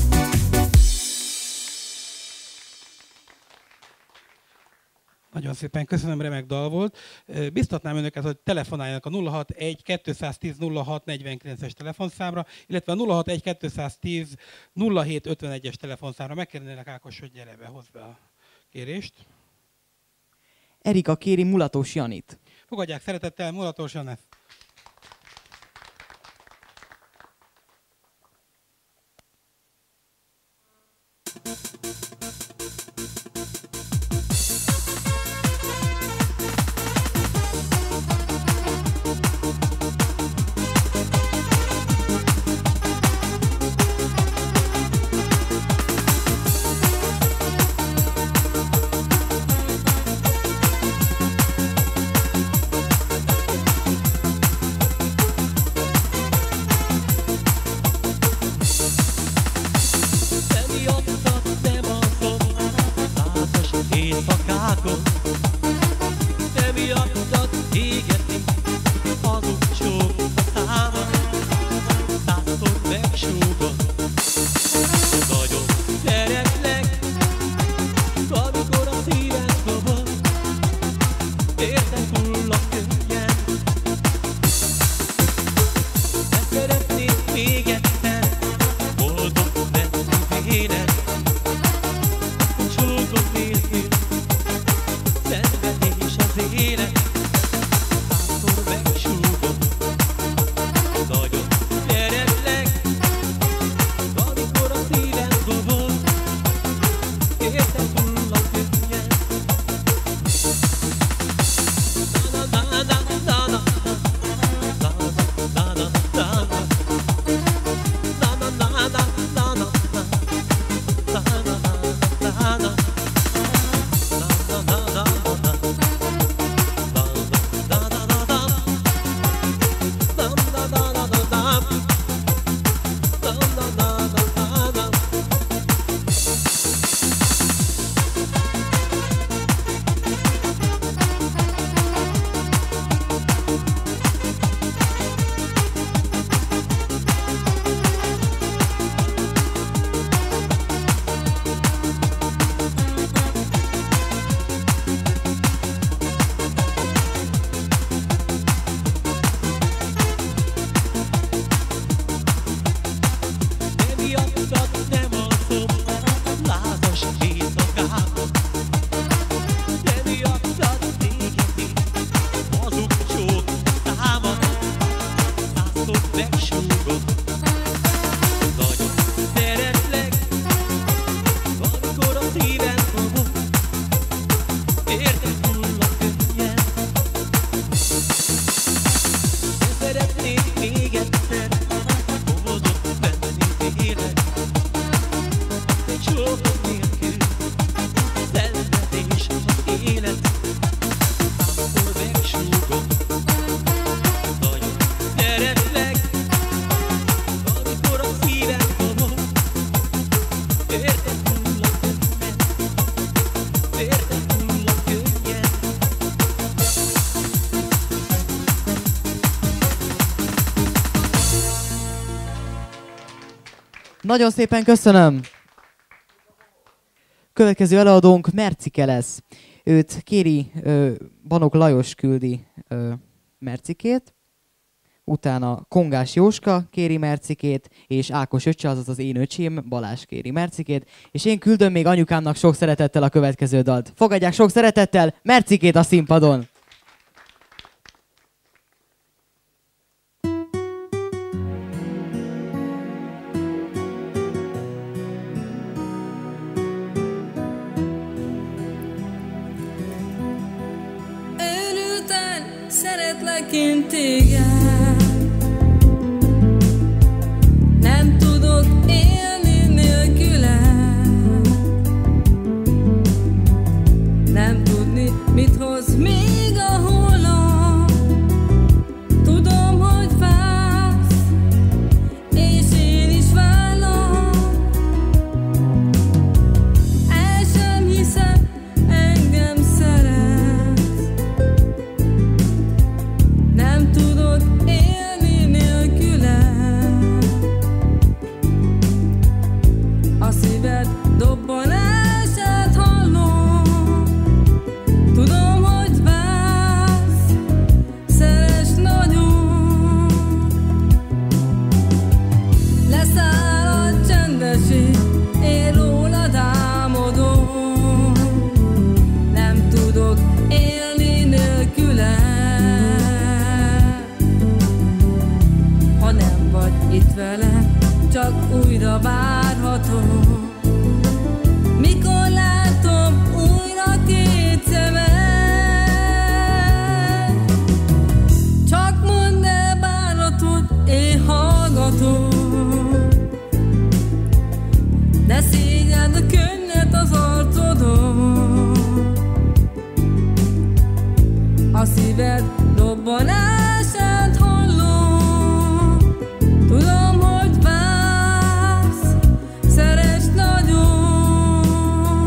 Nagyon szépen köszönöm, remek dal volt. Biztatnám önöket, hogy telefonáljanak a 061 210 06 49-es telefonszámra, illetve a 061 210 07 51-es telefonszámra. Megkérnélek, Ákos, hogy gyere be, hozd be a kérést. Erika kéri Mulatos Janit. Fogadják szeretettel Mulatos Janit. élet, csókok nélkül, szenvedés az élet. Hányszor megsúgom, nagyon szeretlek, amikor a szívem dobog, érted hullak könnyen. Nagyon szépen köszönöm! Következő előadónk Mercike lesz. Őt kéri, Banok Lajos küldi Mercikét, utána Kongás Jóska kéri Mercikét, és Ákos öccse, azaz az én öcsém, Balázs kéri Mercikét, és én küldöm még anyukámnak sok szeretettel a következő dalt. Fogadják sok szeretettel Mercikét a színpadon! Szeretlek én téged, nem tudok élni nélküled, nem tudni, mit hoz még a holnap. Tudom, hogy vársz, és én is várlak. El sem hiszem, engem szeretsz. Nem tudok élni nélküled. A szíved dobbanását hallom. Tudom, hogy vársz, szeress nagyon. Leszáll a csendesség, én rólad álmodom. Nem tudok élni nélküled. Ha nem vagy itt velem, csak újra várhatom. Mikor látom újra két szemed, csak mondd el bánatot, én hallgatom. Ne szégyeld a könnyet az arcodon. A szíved dobbanását hallom. Tudom, hogy vársz, szeress nagyon.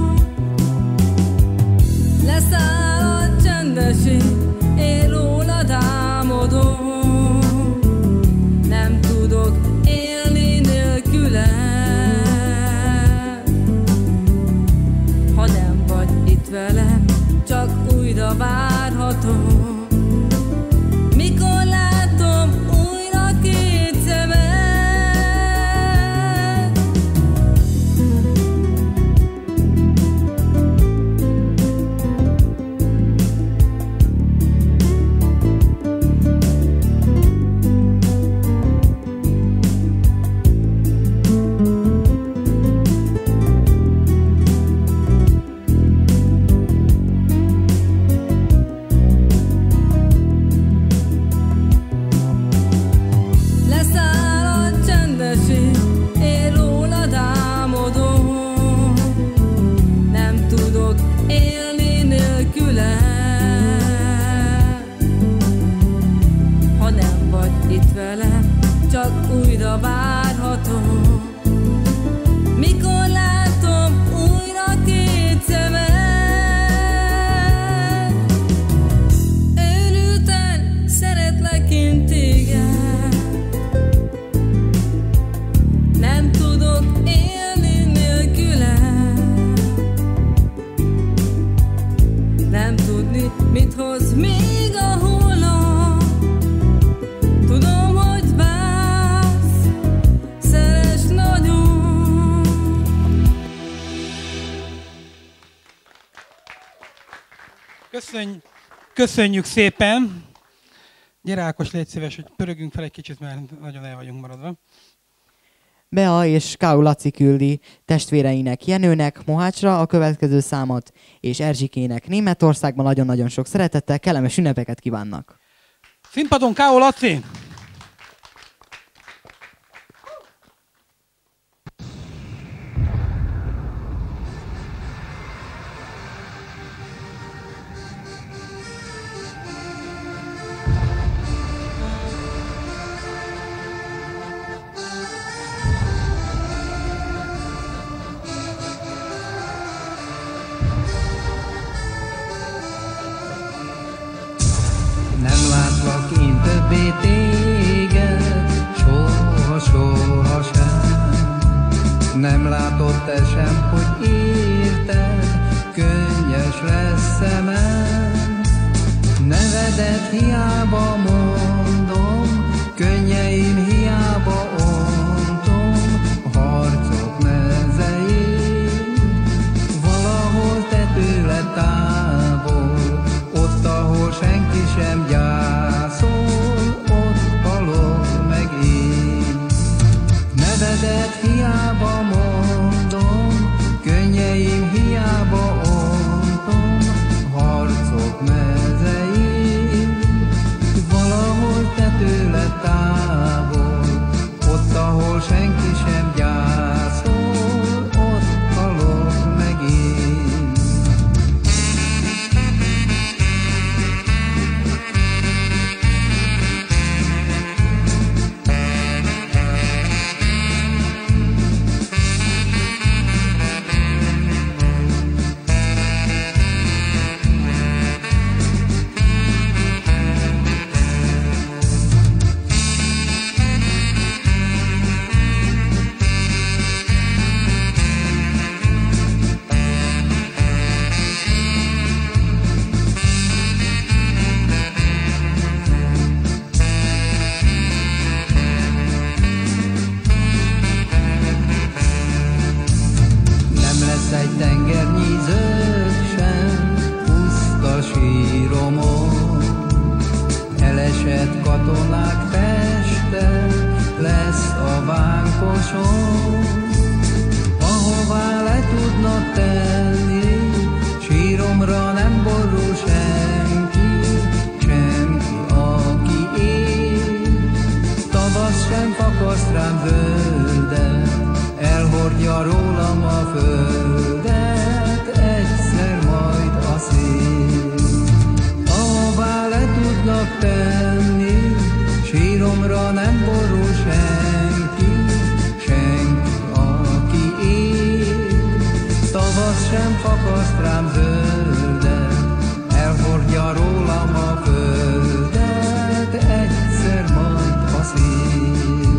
Köszönjük szépen. Gyere Ákos, légy szíves, hogy pörögünk fel egy kicsit, mert nagyon el vagyunk maradva. Bea és K.U. Laci küldi testvéreinek, Jenőnek Mohácsra a következő számot, és Erzsikének Németországban nagyon-nagyon sok szeretettel, kellemes ünnepeket kívánnak. Színpadon K.U. Laci! Nem látlak én többé téged, soha sem. Nem látod te sem, hogy érted, könnyes lesz szemem. Nevedet hiába mondom, könnyeim hiába ontom, a harcok mezején. Valahol te tőled távol, ott, ahol senki sem gyászol, ott halok meg én. Nevedet hiába mondom, könnyeim hiába ontom, harcok mezején. Valahol te tőled távol, ott, ahol senki sem gyászol, ott halok meg én. Nem lesz egy tengernyi zöld sem, puszta síromon. Elesett katonák teste lesz a vánkoson. Ahová le tudnak tenni, síromra nem borul senki, senki, aki él. Tavasz sem fakaszt rám zöldet, elhordja rólam a földet, egyszer majd a szél. Ahová le tudnak tenni, síromra nem borul senki, senki, aki él. Tavasz sem fakaszt rám zöldet, elhordja rólam a földet, egyszer majd a szél.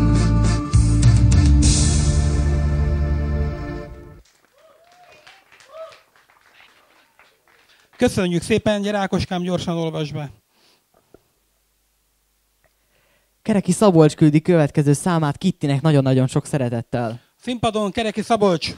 Köszönjük szépen, gyere Ákoskám, gyorsan olvasd be. Kereki Szabolcs küldi következő számát Kittinek nagyon-nagyon sok szeretettel. Színpadon Kereki Szabolcs!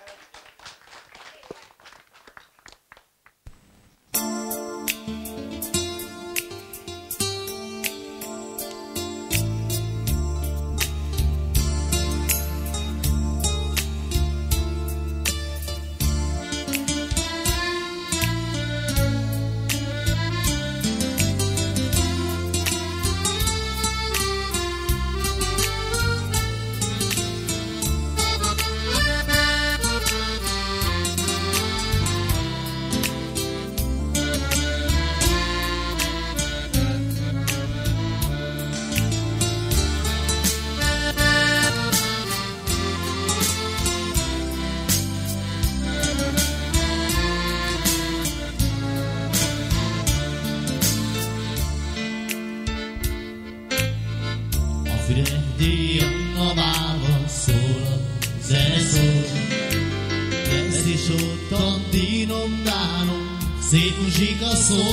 Füredi a válasz szól, zene szól. Ezt is ottan dínom, dánom, szétmuzsik a szó.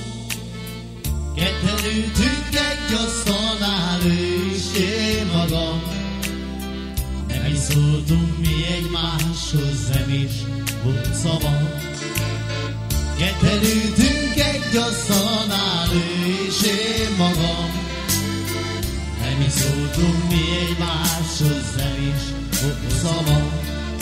Ketten ültünk egy asztalnál, ő és én magam. Nem is szóltunk mi egymáshoz, nem is volt szava. Ketten ültünk egy asztalnál ő és én magam. Nem is szóltunk mi egymáshoz, nem is volt szavam.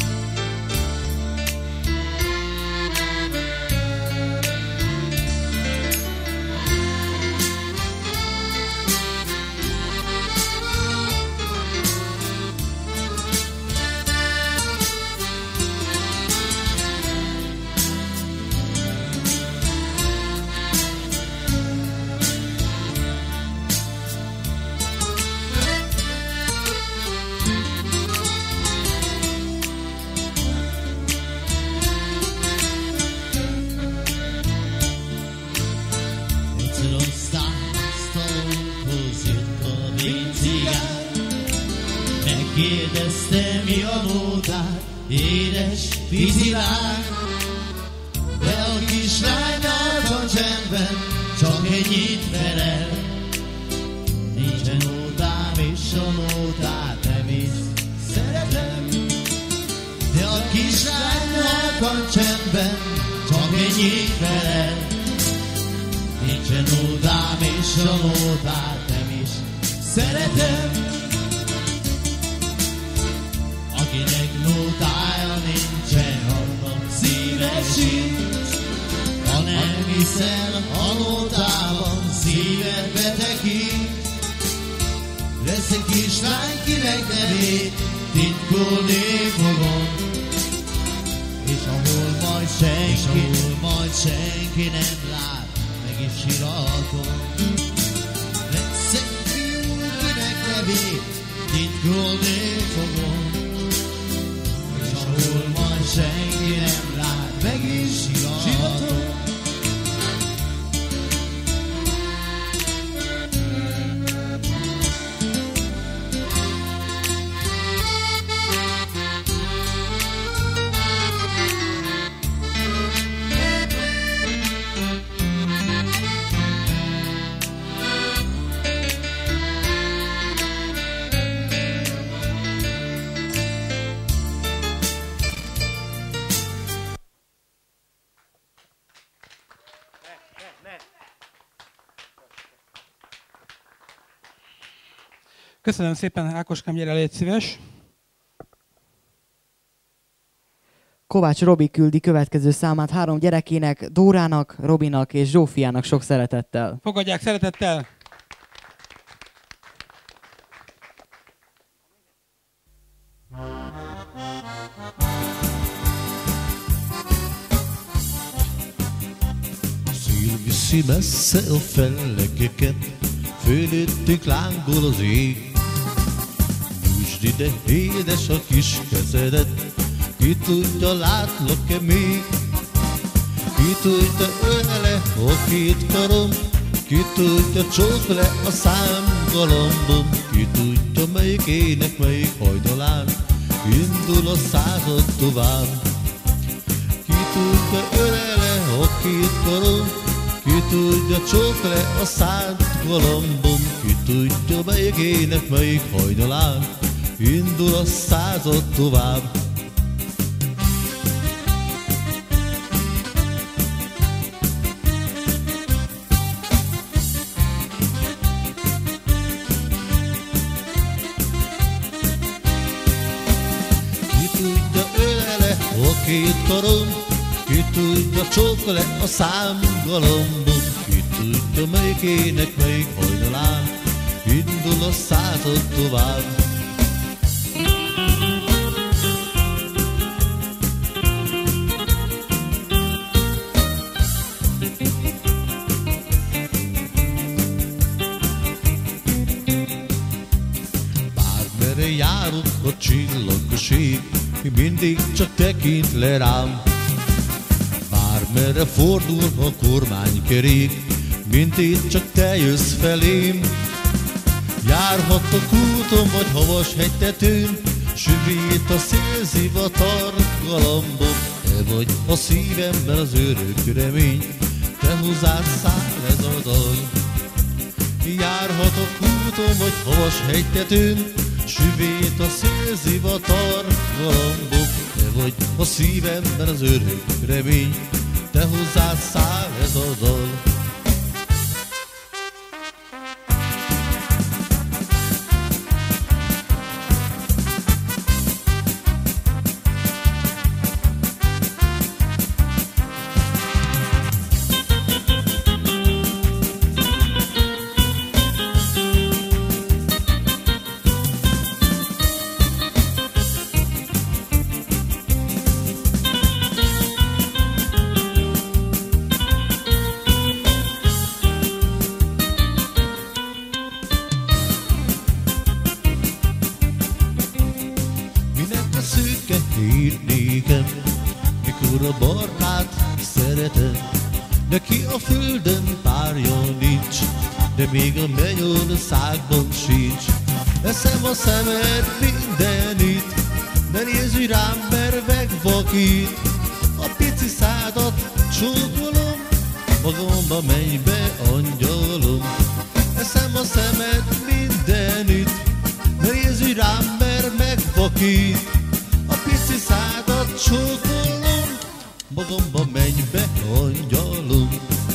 Megkérdezte, mi a nótát, édes pizilány. De a kislány nyaltan csendben csak ennyit felel. Nincsen nótám és a nótát nem is szeretem. De a kislány nyaltan csendben csak ennyit felel. Nincsen nótám és a nótát nem is szeretem. Akinek nótája nincsen, annak szíve sincs. Ha nem hiszel a nótában, szíved betekint. Lesz egy kislány, kinek nevét titkolni fogom. És ahol majd senki nem lát, meg is iratom. Lesz egy fiú, kinek nevét titkolni fogom. Ahol majd senki nem lát, meg is síratom. Köszönöm szépen, Ákoskám, gyere, légy szíves. Kovács Robi küldi következő számát 3 gyerekének, Dórának, Robinak és Zsófiának sok szeretettel. Fogadják szeretettel! Szél viszi messze a fellegeket, fölöttük lángol az ég. Nyújtsd ide, édes a kis kezedet, ki tudja, látlak-e még? Ki tudja, ölele a 2 karom, ki tudja, csók le a számgalombom. Ki tudja, melyik ének, melyik hajdalán indul a század tovább. Ki tudja, ölele a 2 karom, ki tudja, csók le a szánt galombom. Ki tudja, melyik ének, melyik hajnalán indul a század tovább. Ki tudja, ölele a 2 karom, ki tudja, csók le a számgalombom. Ki tudja, melyik ének, melyik hajnalán indul a század tovább. Bármerre járok a csillagos ég, mindig csak tekint le rám. Bármerre fordul a kormánykerék, mindig csak te jössz felém. Járhatok úton vagy havas hegytetőn, süvít a szélzivatar galambom. Te vagy a szívemben az örök remény, te hozzád száll ez a dal. Járhatok úton vagy havas hegytetőn, süvít a szélzivatar galambom. Te vagy a szívemben az örök remény, te hozzád száll ez a dal. a szűke híd nékem, mikor a barkát szeretem. Neki a földön párja nincs, de még a mennyországban sincs. Eszem a szemed mindenit, de nézz, hogy rám megvakít. A pici szádat csókolom, magamba mennybe angyalom. Eszem a szemed mindenit, de nézz, hogy rám megvakít. A pici szádat csókolom, magamba mennybe angyalom.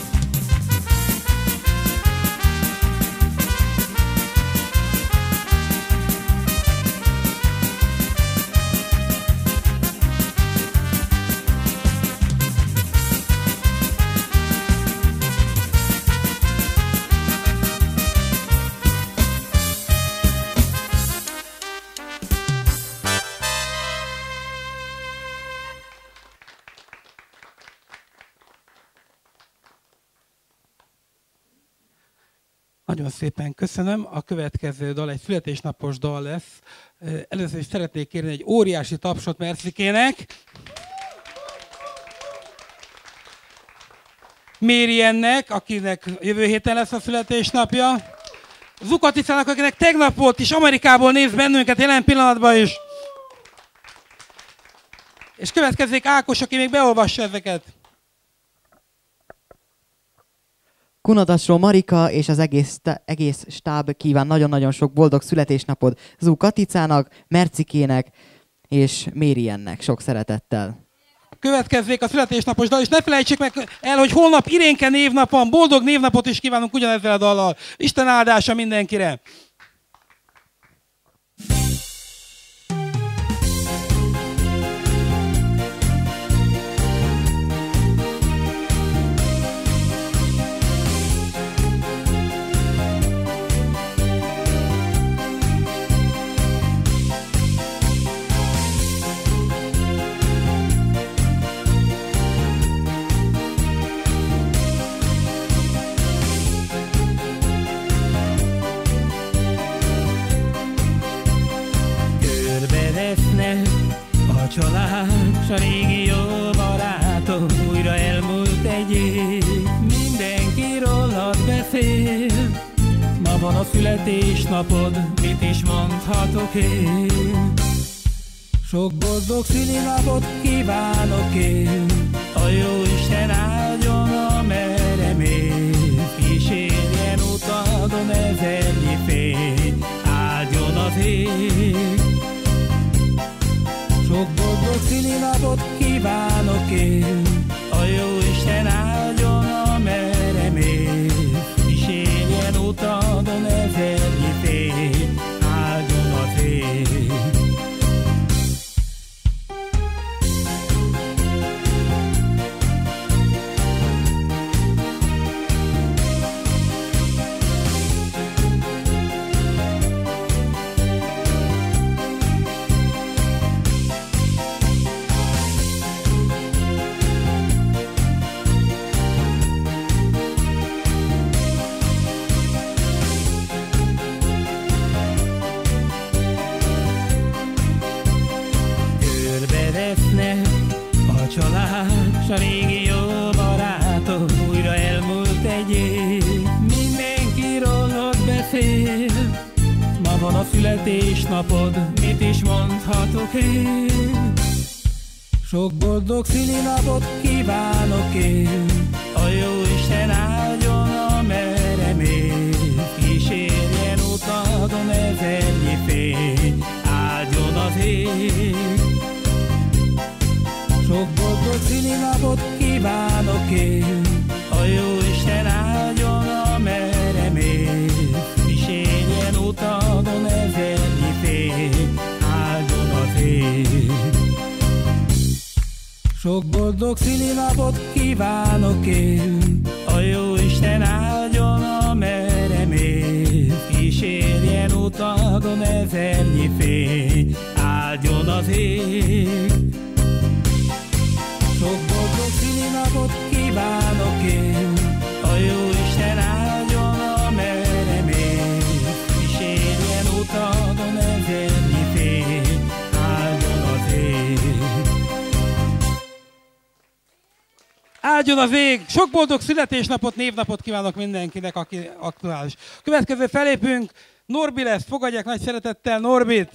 Nagyon szépen köszönöm. A következő dal egy születésnapos dal lesz. Először is szeretnék kérni egy óriási tapsot Mercikének. Mériennek, akinek jövő héten lesz a születésnapja. Zukaticának, akinek tegnap volt is, Amerikából néz bennünket jelen pillanatban is. És következik Ákos, aki még beolvassa ezeket. Kunadasról Marika és az egész stáb kíván nagyon-nagyon sok boldog születésnapot Zú Katicának, Mercikének és Mériennek sok szeretettel. Következzék a születésnapos dal, és ne felejtsék meg el, hogy holnap Irénke névnap van, boldog névnapot is kívánunk ugyanezzel a dallal. Isten áldása mindenkire! A család, s a régi jó barátom, újra elmúlt egy év, mindenki rólad beszél. Ma van a születésnapod, mit is mondhatok én? Sok boldog szülinapot kívánok én, a Jóisten áldjon, amerre mész. Kísérjen utadon ezernyi fény, áldjon az ég. Sok boldog szülinapot kívánok én, a Jóisten áldjon, amerre mész. Kísérjen utadon ezernyi fény, áldjon az ég. A család, s a régi jó barátom, újra elmúlt egy év, mindenki rólad beszél. Ma van a születésnapod, mit is mondhatok én? Sok boldog szülinapot kívánok én, a Jóisten áldjon, amerre mész. Kísérjen utadon ezernyi fény, áldjon az ég. Sok boldog szülinapot kívánok én, a Jóisten áldjon, amerre mész. Kísérjen utadon ezernyi fény, áldjon az ég. Sok boldog szülinapot kívánok én, a Jóisten áldjon, amerre mész. Kísérjen utadon ezernyi fény, áldjon az ég. Sok boldog szülinapot kívánok én, a Jóisten áldjon, amerre mész. Kísérjen utadon ezernyi fény, áldjon az Áldjon az ég! Sok boldog születésnapot, névnapot kívánok mindenkinek, aki aktuális. Következő felépünk, Norbi lesz, fogadják nagy szeretettel Norbit!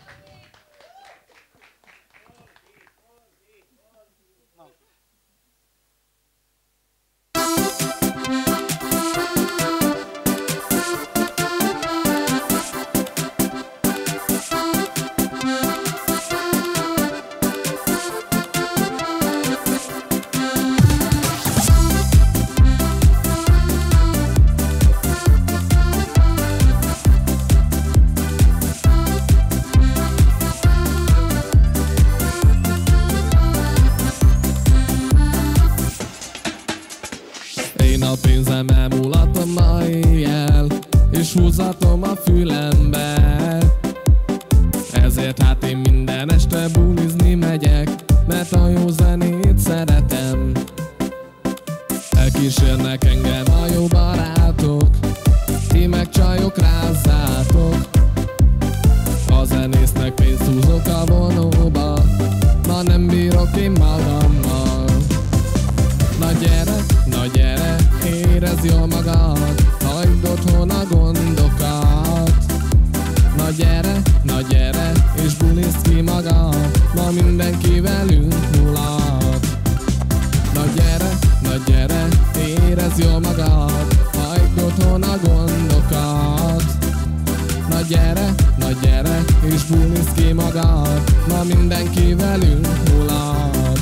A pénzem elmulatom ma éjjel, és húzatom a fülembe. Ezért hát én minden este bulizni megyek, mert a jó zenét szeretem. Elkísérnek engem a jó barátok, ti meg csajok rázzátok. A zenésznek pénzt húzok a vonóba, ma nem bírok én magammal. Na gyere, érezd jól magad, hagyd otthon a gondokat. Na gyere, és bulizd ki magad, ma mindenki velünk mulat. Na gyere, érezd jól magad, hagyd otthon a gondokat. Na gyere, és bulizd ki magad, ma mindenki velünk mulat.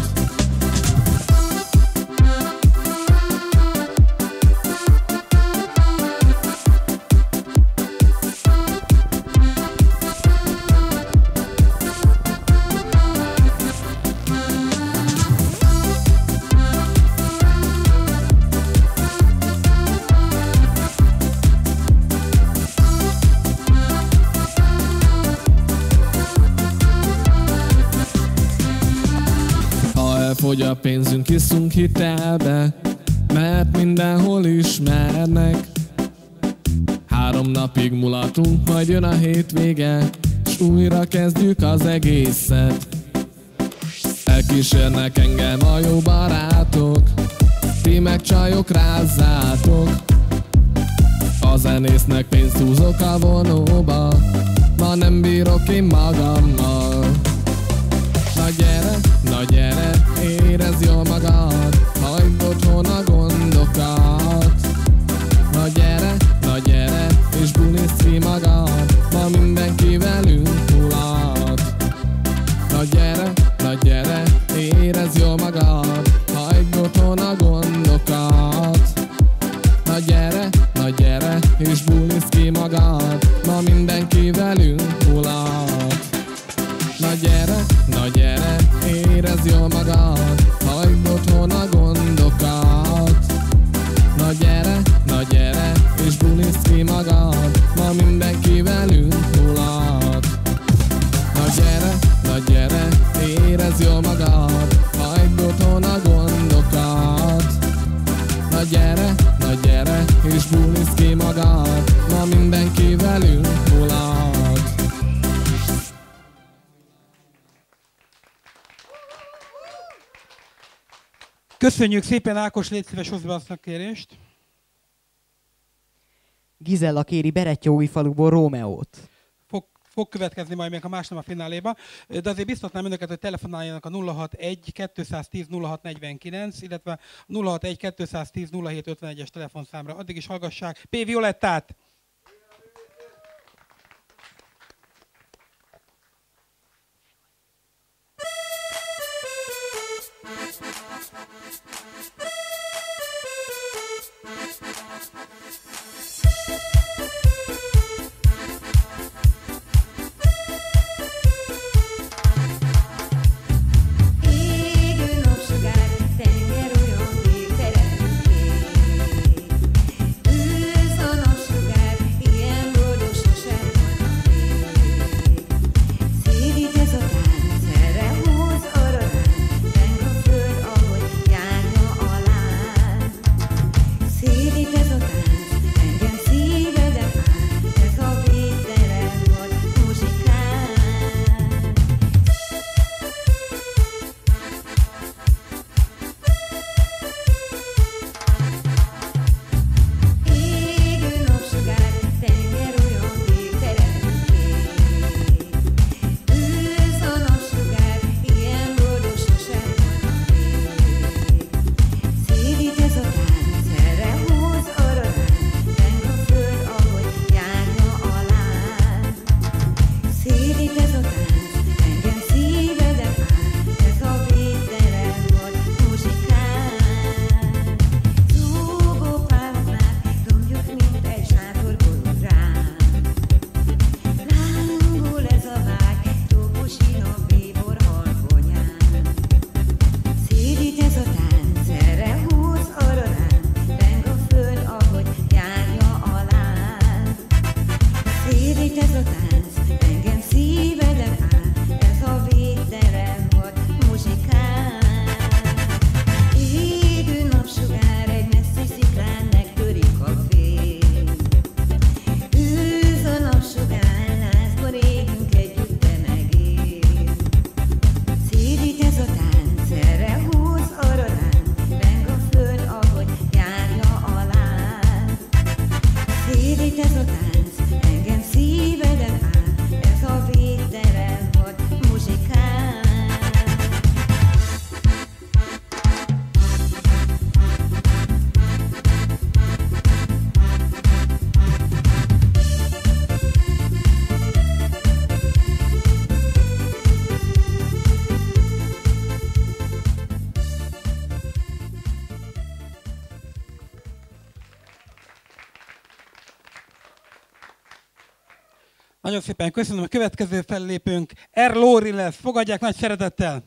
Elfogy a pénzünk, iszunk hitelbe, mert mindenhol ismernek. 3 napig mulatunk, majd jön a hétvége, s újra kezdjük az egészet. Elkísérnek engem a jó barátok, ti meg csajok rázzátok. A zenésznek pénzt húzok a vonóba, ma nem bírok én magammal. Na gyere, érezd jól magad, hagyd otthon a gondokat. Na gyere, és bulizd ki magad, ma mindenki velünk mulat. Na gyere, érezd jól magad, hagyd otthon a gondokat. Na gyere, és bulizd ki magad, ma mindenki velünk mulat. Na gyere, érezd jól magad, hagyd otthon a gondokat. Na gyere, és bulizd ki magad, ma mindenki velünk mulat. Na gyere, érezd jól magad, hagyd otthon a gondokat. Na gyere, és bulizd ki magad, ma mindenki velünk mulat. Köszönjük szépen, Ákos, légy szíves, hozz be azt a kérést. Gizella kéri Berettyóújfaluból Rómeót. Fog következni majd még a másnap a fináléba, de azért biztatnám önöket, hogy telefonáljanak a 061 210 0649, illetve 061 210 0751-es telefonszámra. Addig is hallgassák P. Violettát! Égő napsugár, tenger olyan még teremtünk. Ősz a napsugár. Nagyon szépen köszönöm. A következő fellépőnk R. Lóri lesz. Fogadják nagy szeretettel!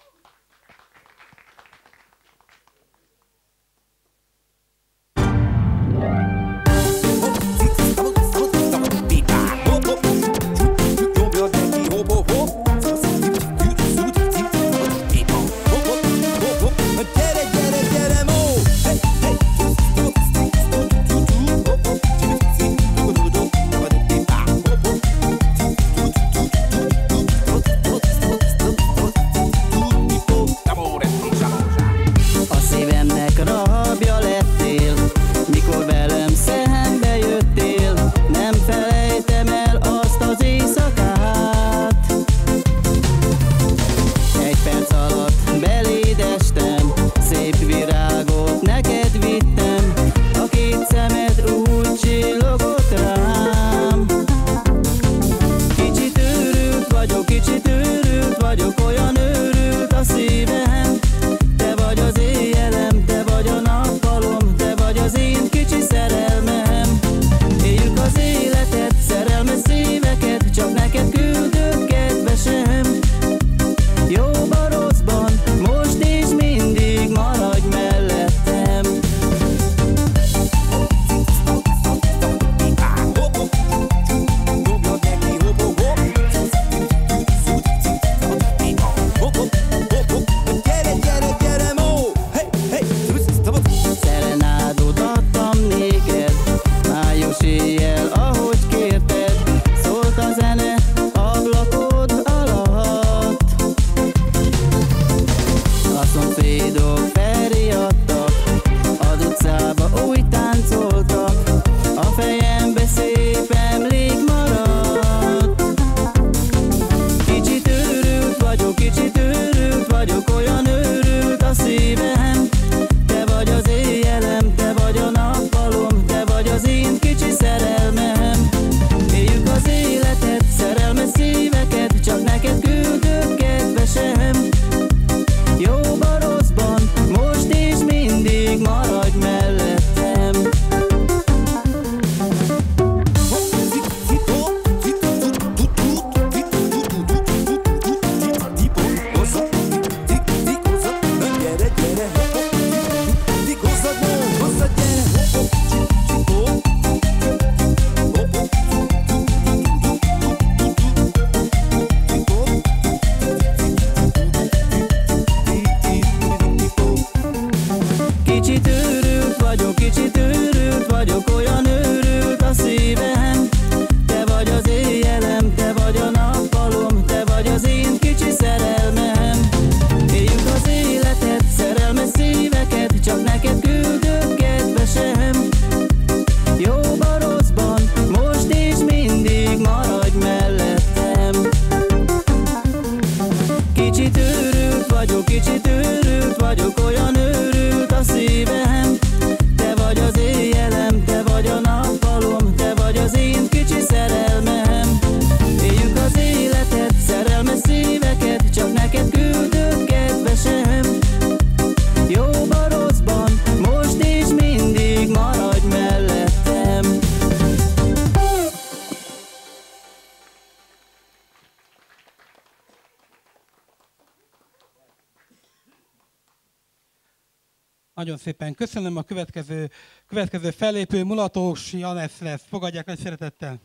Nagyon szépen köszönöm. A következő fellépő Mulatós Janesz lesz. Fogadják nagy szeretettel.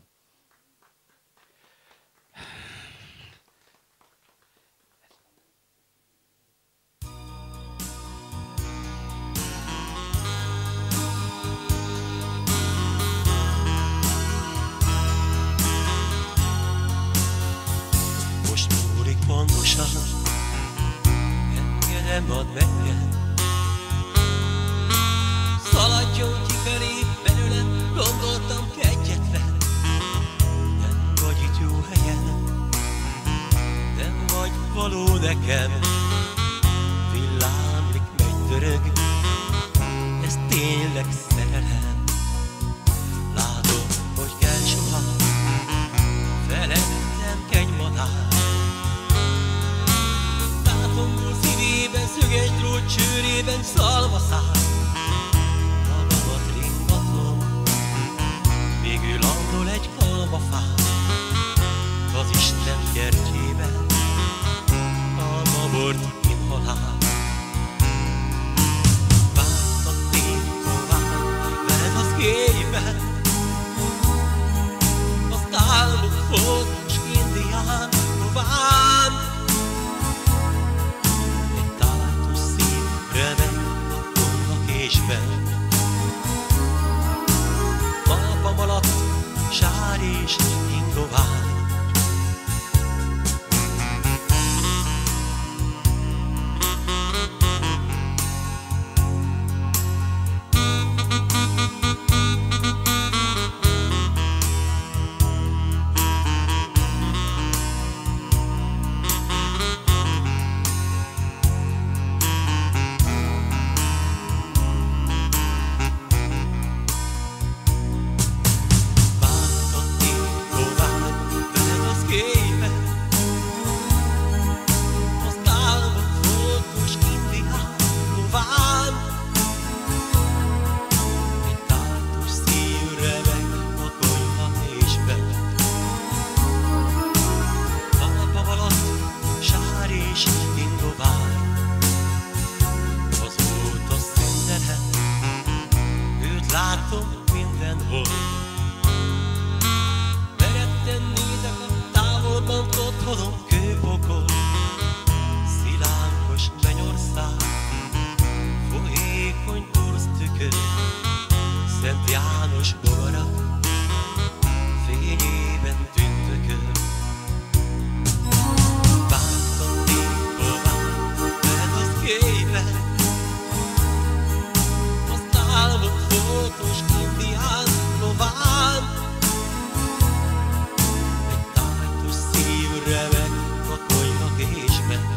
Most múlik pontosan, engedem ad nekem. Szaladjon kifelé belőlem, gondoltam egyetlen. Nem vagy itt jó helyen, nem vagy való nekem. Villámlik, megy, dörög, ez tényleg szerelem. Látom, hogy kell soha, felettem kegymadár. Látom, hogy szívében szöges drót, csőrében szalmaszál. Végül landol egy kalmafán. tovább. Azóta szenvedem, őt látom mindenhol. Meretten nézek a távolban, otthonom kőpokol. Szilánkos mennyország, folyékony torztükör, Szent János bogara, fényében tündököl. Vártam még tovább, mert az képek, azt álmok foltos indián lován. Egy tájtos szív remeg a konyha késben.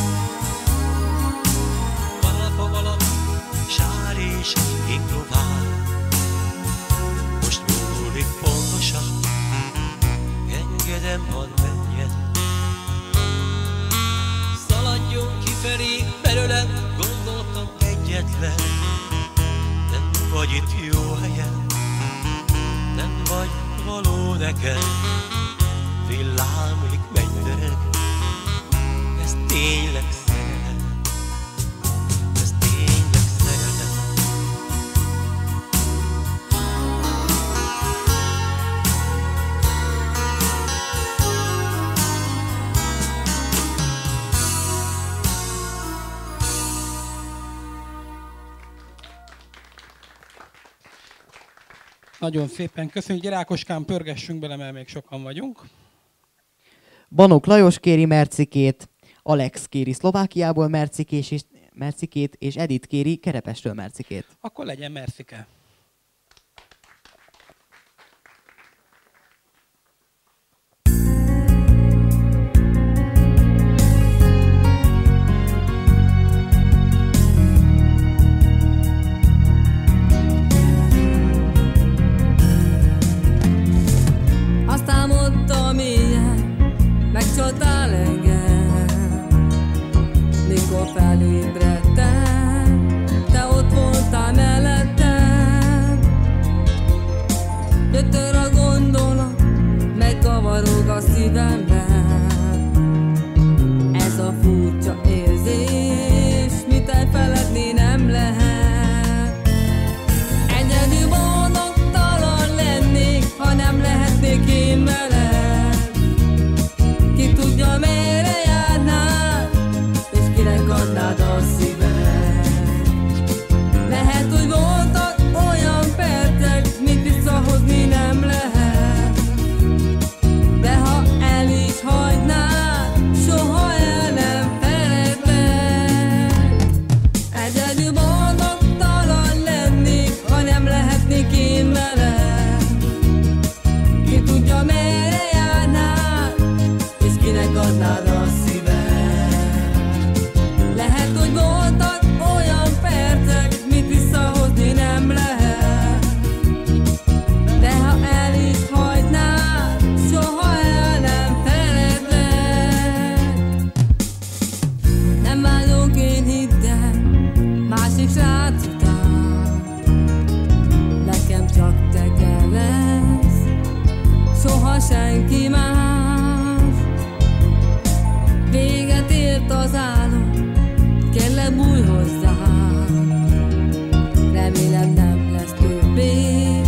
Valap, sár és inklovár. Most múlik pontosan, engedem, hadd menjen. Szaladjon kifelé belőlem, gondoltam egyetlen. Nem vagy itt jó helyen, nem vagy való nekem. Villámlik, mennydörög, ez tényleg szerelem. Ez tényleg szerelem. Nagyon szépen köszönjük. Gyere Ákoskám, pörgessünk bele, mert még sokan vagyunk. Banok Lajos kéri Mercikét, Alex kéri Szlovákiából Mercikét, és Edith kéri Kerepesről Mercikét. Akkor legyen Mercike. Azt álmodtam éjjel, megcsaltál engem. Mikor felébredtem, te ott voltál mellettem. Gyötör a gondolat, megkavarog a szívemben. Ez a furcsa érzés, mit elfeledni nem lehet. Egyedül boldogtalan lennék, ha nem lehetnék én veled. Ki tudja, merre járnál, és kinek adnád a szíved. Lehet, hogy voltak olyan percek, mit visszahozni nem lehet. De ha el is hagynád, soha el nem feledlek. Egyedül boldogtalan lennék, ha nem lehetnék én veled. Ki tudja, merre járnál, és kinek adnád a szíved. Lehet, hogy voltak olyan percek, mit visszahozni nem lehet. De ha el is hagynád, soha el nem feledlek. Nem vágyok én hiddel másik srác után. Nekem csak te kell lesz, soha senki más. Véget ért az álom, kérlek bújj hozzám. Remélem nem lesz többé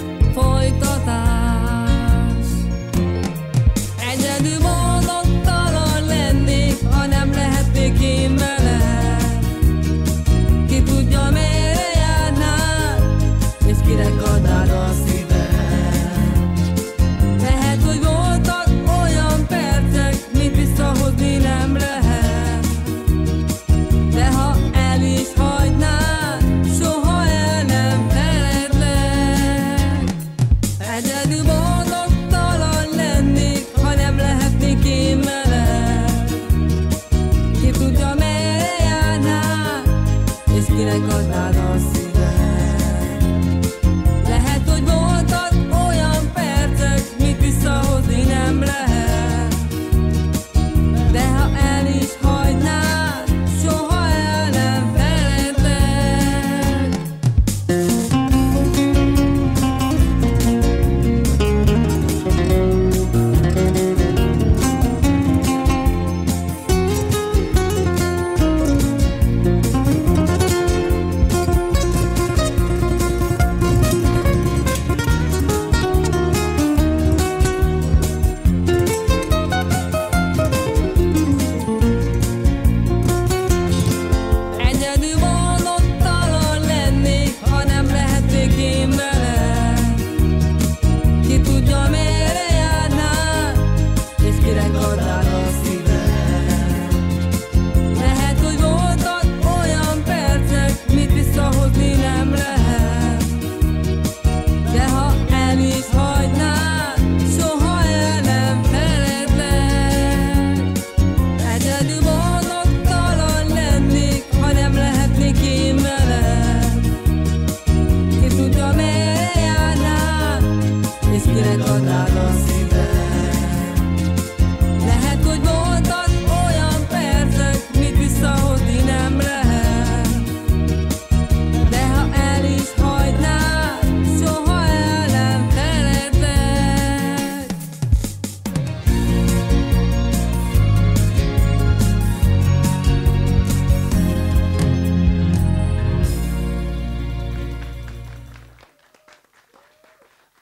folytatás. Egyedül boldogtalan lennék, ha nem lehetnék én veled. Ki tudja, merre járnál, és kinek adnád a szíved. Lehet, hogy voltak olyan percek, mit visszahozni nem lehet. De ha el is hagynád, soha el nem feledlek. Egyedül boldogtalan lennék, ha nem lehetnék én veled. Ki tudja, merre járnál, és kinek adnád a szíved. Lehet, hogy voltak olyan percek, mit visszahozni nem lehet. De ha el is hagynád, soha el nem feledlek.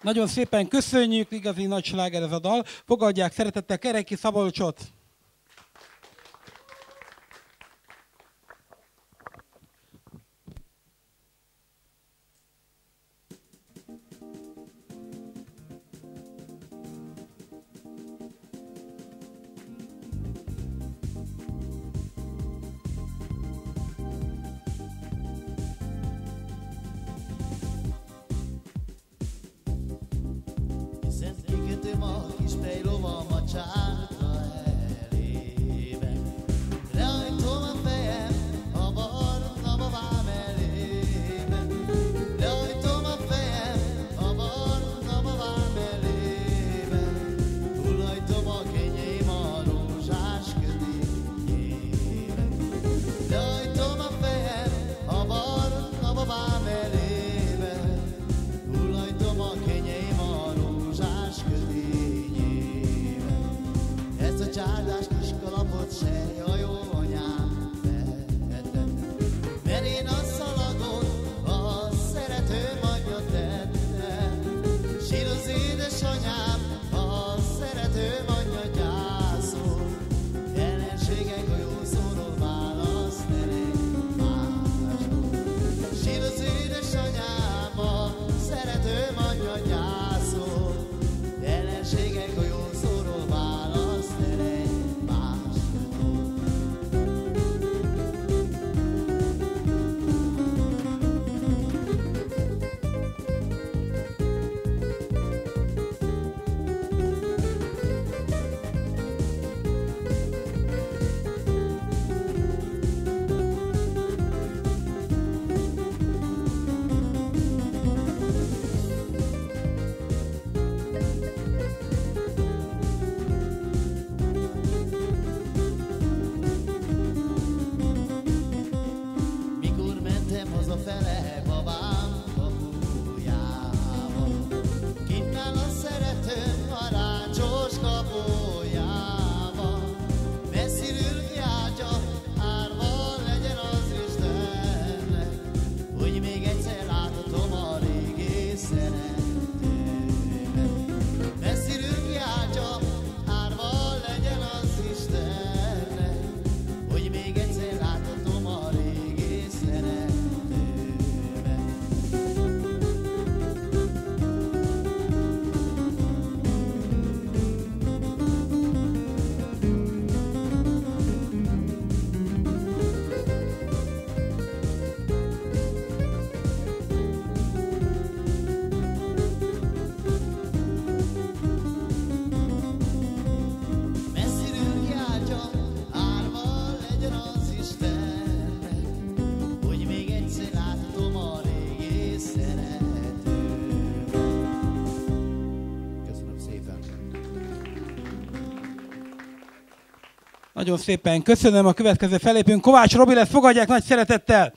Nagyon szépen köszönjük, igazi nagy sláger ez a dal. Fogadják szeretettel Kereki Szabolcsot. Szent kikötőm a kis fejlovam a csárka elébe. Rajtom a fejem a barna babám elébe. Rajtom a fejem a barna babám elébe. Hullajtom a könnyeim a rózsás kötényébe. Rajtom a fejem a barna babám elébe. Hullajtom a könnyeim a rózsás kötényébe. Ezt a csárdás kis kalapot se a jó anyám vehettem. Mert én a szalagon a szeretőm anyja tettem. Sír az édesanyám, a szeretőm anyja gyászol. Ellenségek a jó szóról választ elég másról. Sír az édesanyám, a szeretőm anyja gyászol. Ellenségek a jó szóról választ elég másról. Mikor mentem hazafele babám kapujával, kint áll a szeretőm a ráncsos kapujával. Messziről kiáltja, árva legyen az Istennek, hogy még egyszer láthatom a régi szeretőmet. Messziről kiáltja, árva legyen az Istennek, hogy még egyszer láthatom a régi szeretőmet. Messziről kiáltja, árva legyen az Istennek, hogy még egyszer láthatom a régi szeretőmet. Köszönöm szépen. Nagyon szépen köszönöm, a következő fellépőnk Kovács Robi lesz, fogadják nagy szeretettel!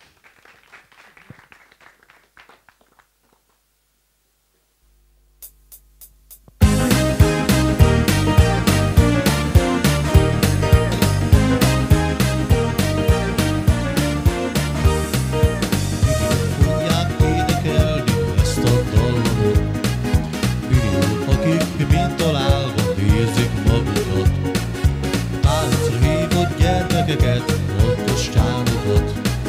Fogják énekelni ezt a dallamot, milliók, akik mind találva érzik magukat. Táncra hívott gyermekeket, fontosságokat.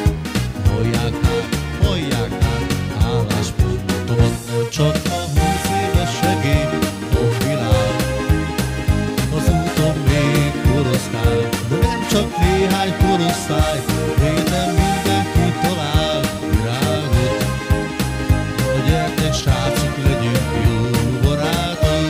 Hallják hát, álláspontomat, nem csak a 20 éves segély a világ. Az úton még korosztály, de nem csak néhány korosztály, réten mindenki talál virágot. A gyertek srácok, legyünk jó barátok.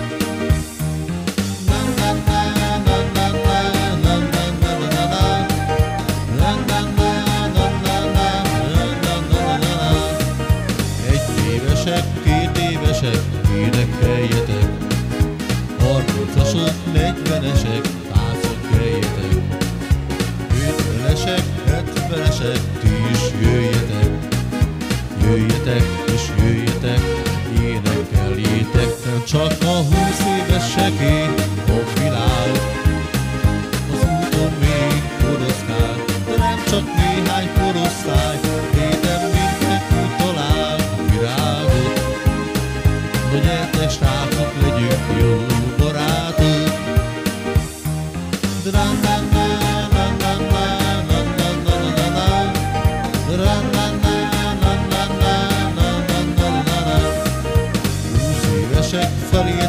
Egyévesek, 2 évesek, énekeljetek. 30-asok, 40-esek, táncoljeljetek. 50-esek, 70-esek, ti is jöjjetek. Jöjjetek és jöjjetek, énekeljétek. Nem csak a 20 éveseké a világ. Az úton még korosztály, de nem csak néhány korosztály. Réten mindenki talál virágot.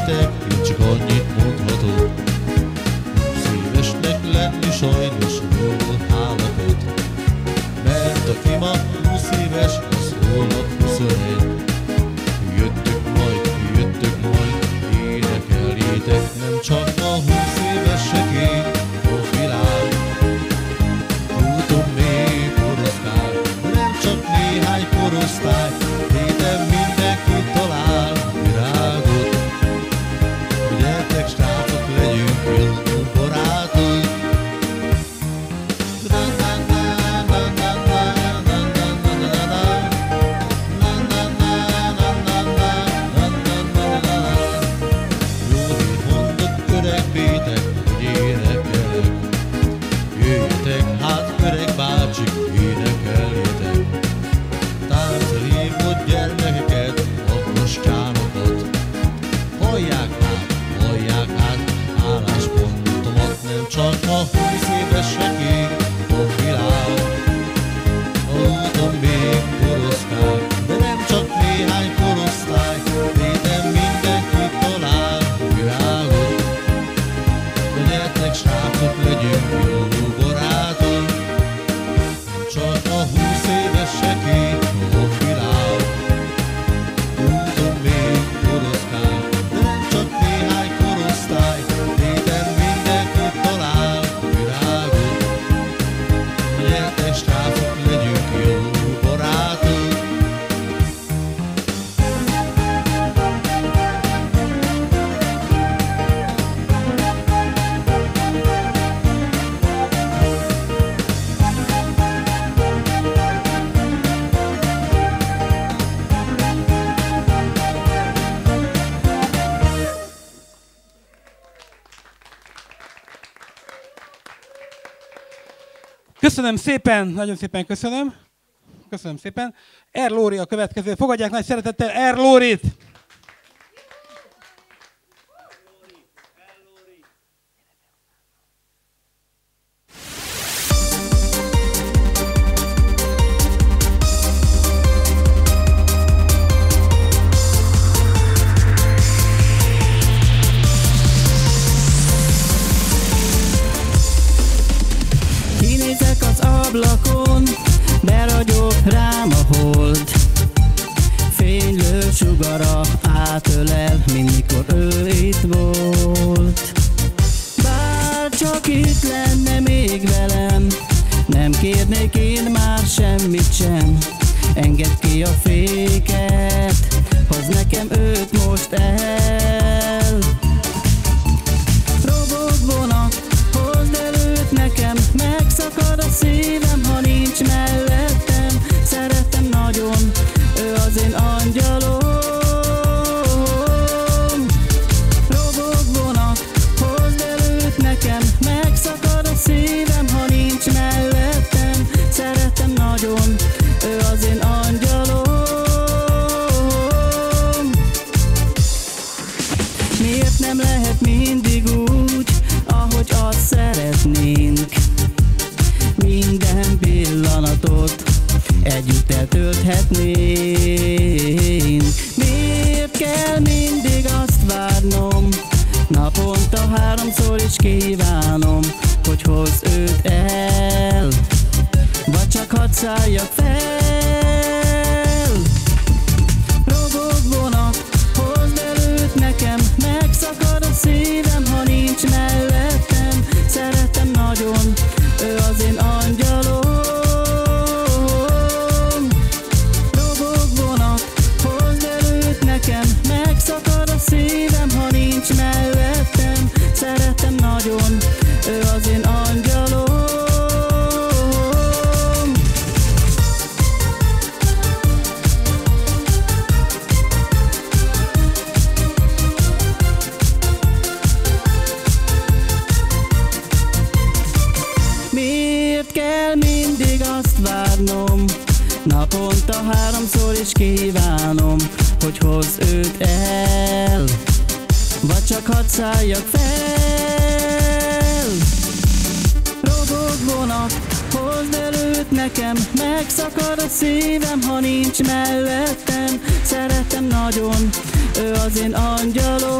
nektek, én csak annyit mondhatok. Szívesnek lenni sajnos jó állapot, mert aki ma 20 éves, az holnap 21. Jöttök majd, énekeljétek, nem csak a 20 éveseké a világ. Úton még korosztály, nem csak néhány korosztály, héten mindenki talál virágot. Gyertek srácok, legyünk jó barátok. Jöjjetek hát, öreg bácsik, énekeljétek. Tánccal hívott gyermekeket, akoscsánokat. Hallják hát, álláspontomat, nem csak a 20 éveseké a világ. A úton még korosztály, de nem csak néhány korosztály, héten mindenki talál virágot. Gyertek srácok, legyünk jó barátok, nem csak a 20 éveseké a világ. Úton még korosztály, de nem csak néhány korosztály, héten mindenki talál virágot. Gyertek srácok, legyünk jó barátok. Köszönöm szépen, nagyon szépen köszönöm. Köszönöm szépen. R. Lóri a következő. Fogadják nagy szeretettel R. Lórit! Kinézek az ablakon, beragyog rám a hold. Fénylő sugara átölel, mint mikor ő itt volt. Bár csak itt lenne még velem, nem kérnék én már semmit sem. Engedd ki a féket, hozd nekem őt most el. Robog vonat, hozd el őt nekem, megszakad a szívem, ha nincs mellettem. Szeretem nagyon, ő az én angyalom. Robog vonat, hozd el őt nekem, megszakad a szívem, ha nincs mellettem. Szeretem nagyon, ő az én angyalom. Miért nem lehet mindig úgy, ahogy azt szeretnénk? Minden pillanatot együtt eltölthetnénk. Miért kell mindig azt várnom? Naponta 3-szor is kívánom, hogy hozz őt el, vagy csak hadd szálljak fel. Robog vonat, hozd el őt nekem, megszakad a szívem, ha nincs mellettem. Szeretem nagyon, ő az én angyalom. Robog vonat, hozd el őt nekem, megszakad a szívem, ha nincs mellettem. Szeretem nagyon, ő az én angyalom. Miért kell mindig azt várnom? Naponta 3-szor is kívánom, hogy hozz őt el, vagy csak hadd szálljak fel. Robog vonat, hozd el őt nekem, megszakad a szívem, ha nincs mellettem. Szeretem nagyon, ő az én angyalom.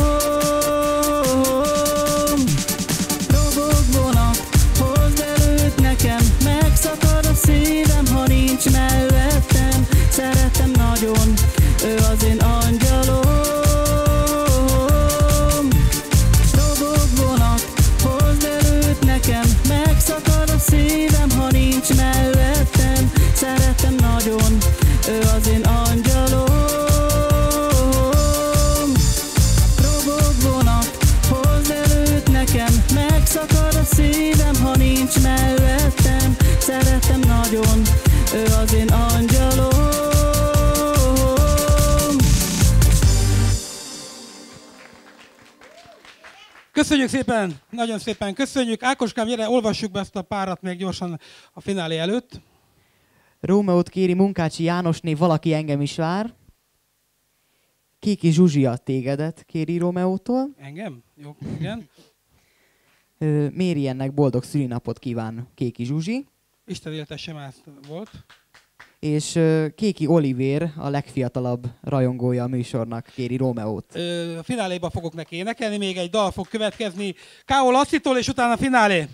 Robogónak, hozd el őt nekem, megszakad a szívem, ha nincs mellettem. Szeretem nagyon, ő az én angyalom. Robogónak, hozd el őt nekem, megszakad a szívem, ha nincs mellettem. Szeretem nagyon, ő az én angyalom. Robogónak, hozd el őt nekem, megszakad a szívem, ha nincs mellettem. Szeretem nagyon, ő az én angyalom. Köszönjük szépen, nagyon szépen köszönjük. Ákoskám, gyere, olvassuk be ezt a párat még gyorsan a finálé előtt. Rómeót kéri Munkácsi Jánosné, valaki engem is vár. Kéki Zsuzsia tégedet kéri Rómeótól. Engem? Jó, igen. Mériennek boldog szülinapot kíván Kéki Zsuzsi. Isten éltesse, már volt. És Kéki Olivér, a legfiatalabb rajongója a műsornak, kéri Rómeót. A fináléba fogok neki énekelni, még egy dal fog következni K.O. Lasszitól, és utána a finálé.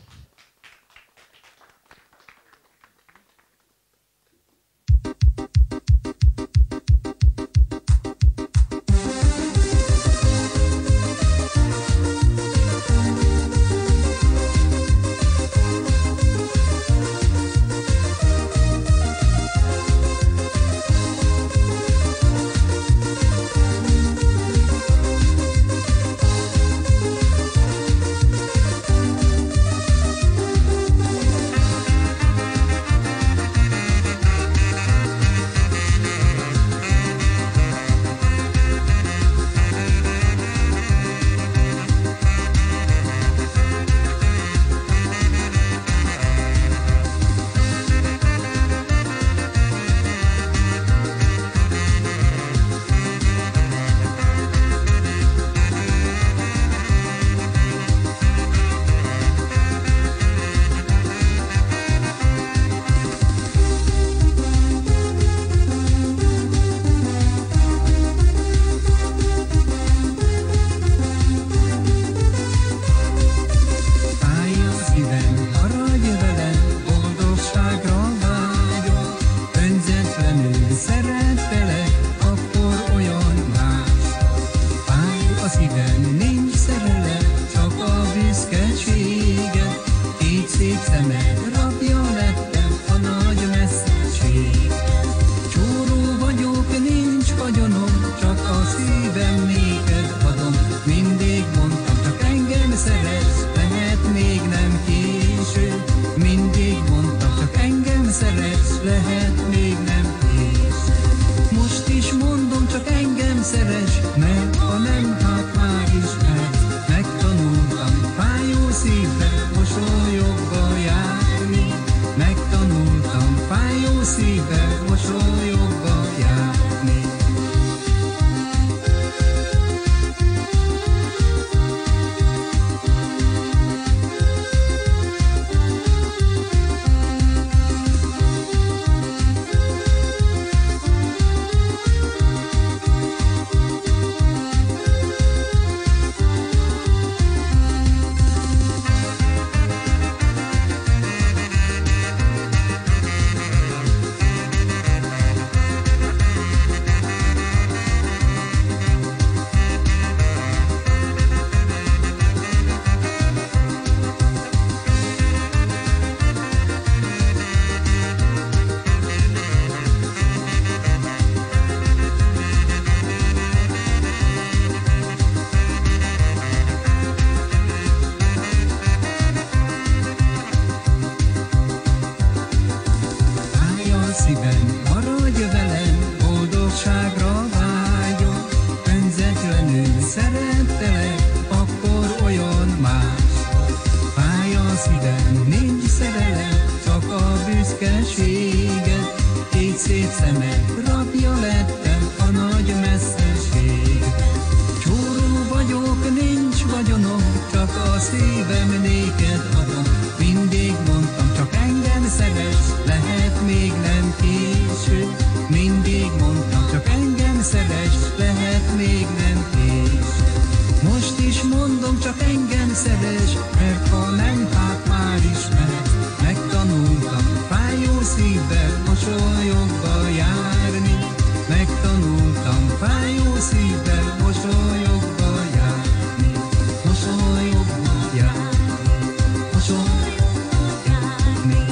Mindig mondtam, csak engem szeress, lehet élet még nem kés. Most is mondom, csak engem szeress, mert ha nem, hát már ismersz. Megtanultam fájó szívvel mosolyogva járni. Megtanultam fájó szívvel mosolyogva járni. Mosolyogva járni. Mosolyogva járni.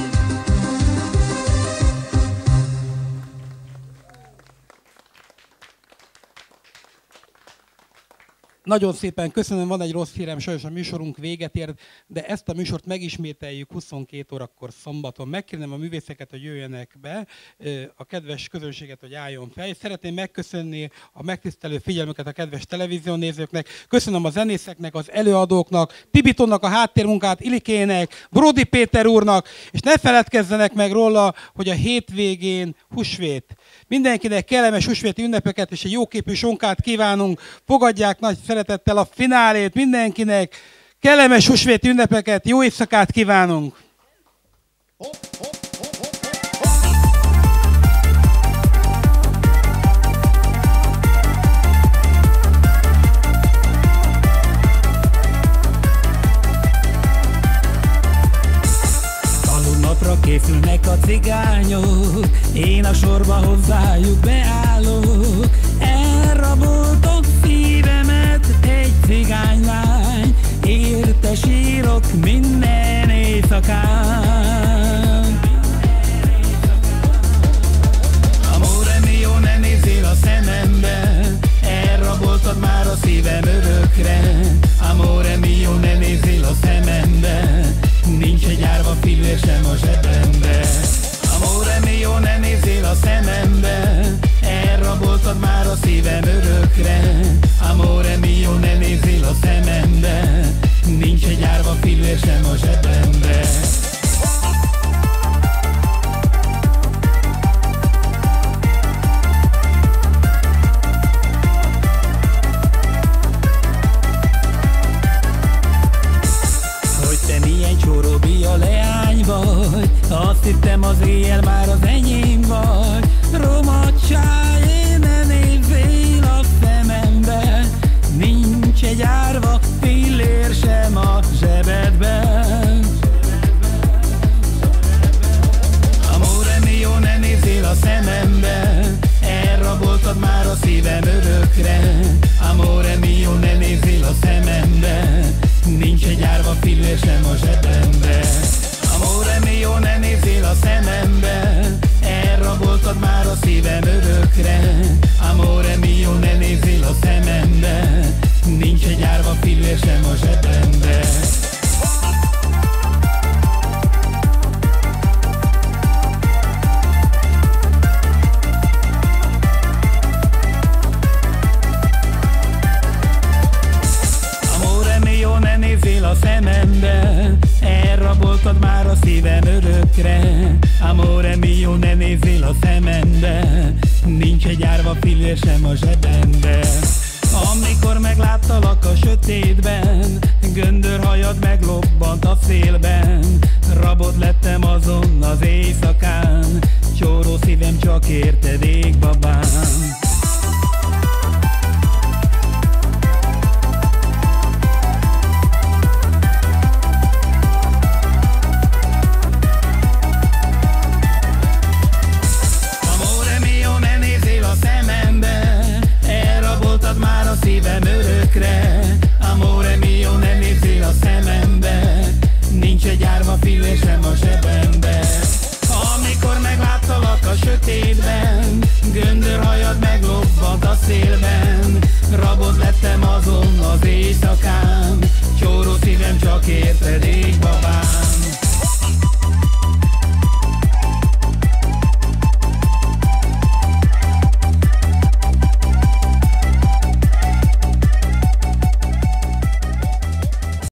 Nagyon szépen köszönöm, van egy rossz hírem, sajnos a műsorunk véget ér, de ezt a műsort megismételjük 22 órakor szombaton. Megkérném a művészeket, hogy jöjjenek be, a kedves közönséget, hogy álljon fel. Szeretném megköszönni a megtisztelő figyelmüket a kedves televíziónézőknek. Köszönöm a zenészeknek, az előadóknak, Tibitonnak a háttérmunkát, Ilikének, Brody Péter úrnak, és ne feledkezzenek meg róla, hogy a hétvégén húsvét. Mindenkinek kellemes húsvéti ünnepeket és egy jóképű sonkát kívánunk. Fogadják nagy szeretettel a finálét mindenkinek. Kellemes húsvéti ünnepeket, jó éjszakát kívánunk! Napra készülnek a cigányok, én a sorba hozzájuk beállok. Elraboltak szívemet egy cigánylány, érte sírok minden éjszakán. Amore mio, ne nézzél a szemembe, elraboltad már a szívem örökre. Amore mio, ne nézzél a szemembe, nincs egy árva fillér sem a zsebembe. Amore mio, ne nézzél a szemembe, elraboltad már a szívem örökre. Amore mio, ne nézzél a szemembe, nincs egy árva fillér sem a zsebembe. A leány vagy, azt hittem az éjjel már az enyém vagy. Romadság, én ne nézzél a szemembe, nincs egy árva fillér sem a zsebedben. Amore mio, ne nézzél a szemembe, elraboltad már a szívem örökre. Amore mio, ne nézzél a szemembe, nincs egy árva fillér sem a zsebembe. Amore mio, ne nézzél a szemembe, elraboltad már a szívem örökre. Amore mio, ne nézzél a szemembe, nincs egy árva fillér sem a zsebembe. Ne nézzél a szemembe, elraboltad már a szívem örökre. Amore mio, ne nézzél a szemembe, nincs egy árva fillér sem a zsebembe. Amikor megláttalak a sötétben, göndörhajad meglobbant a szélben. Rabot lettem azon az éjszakán.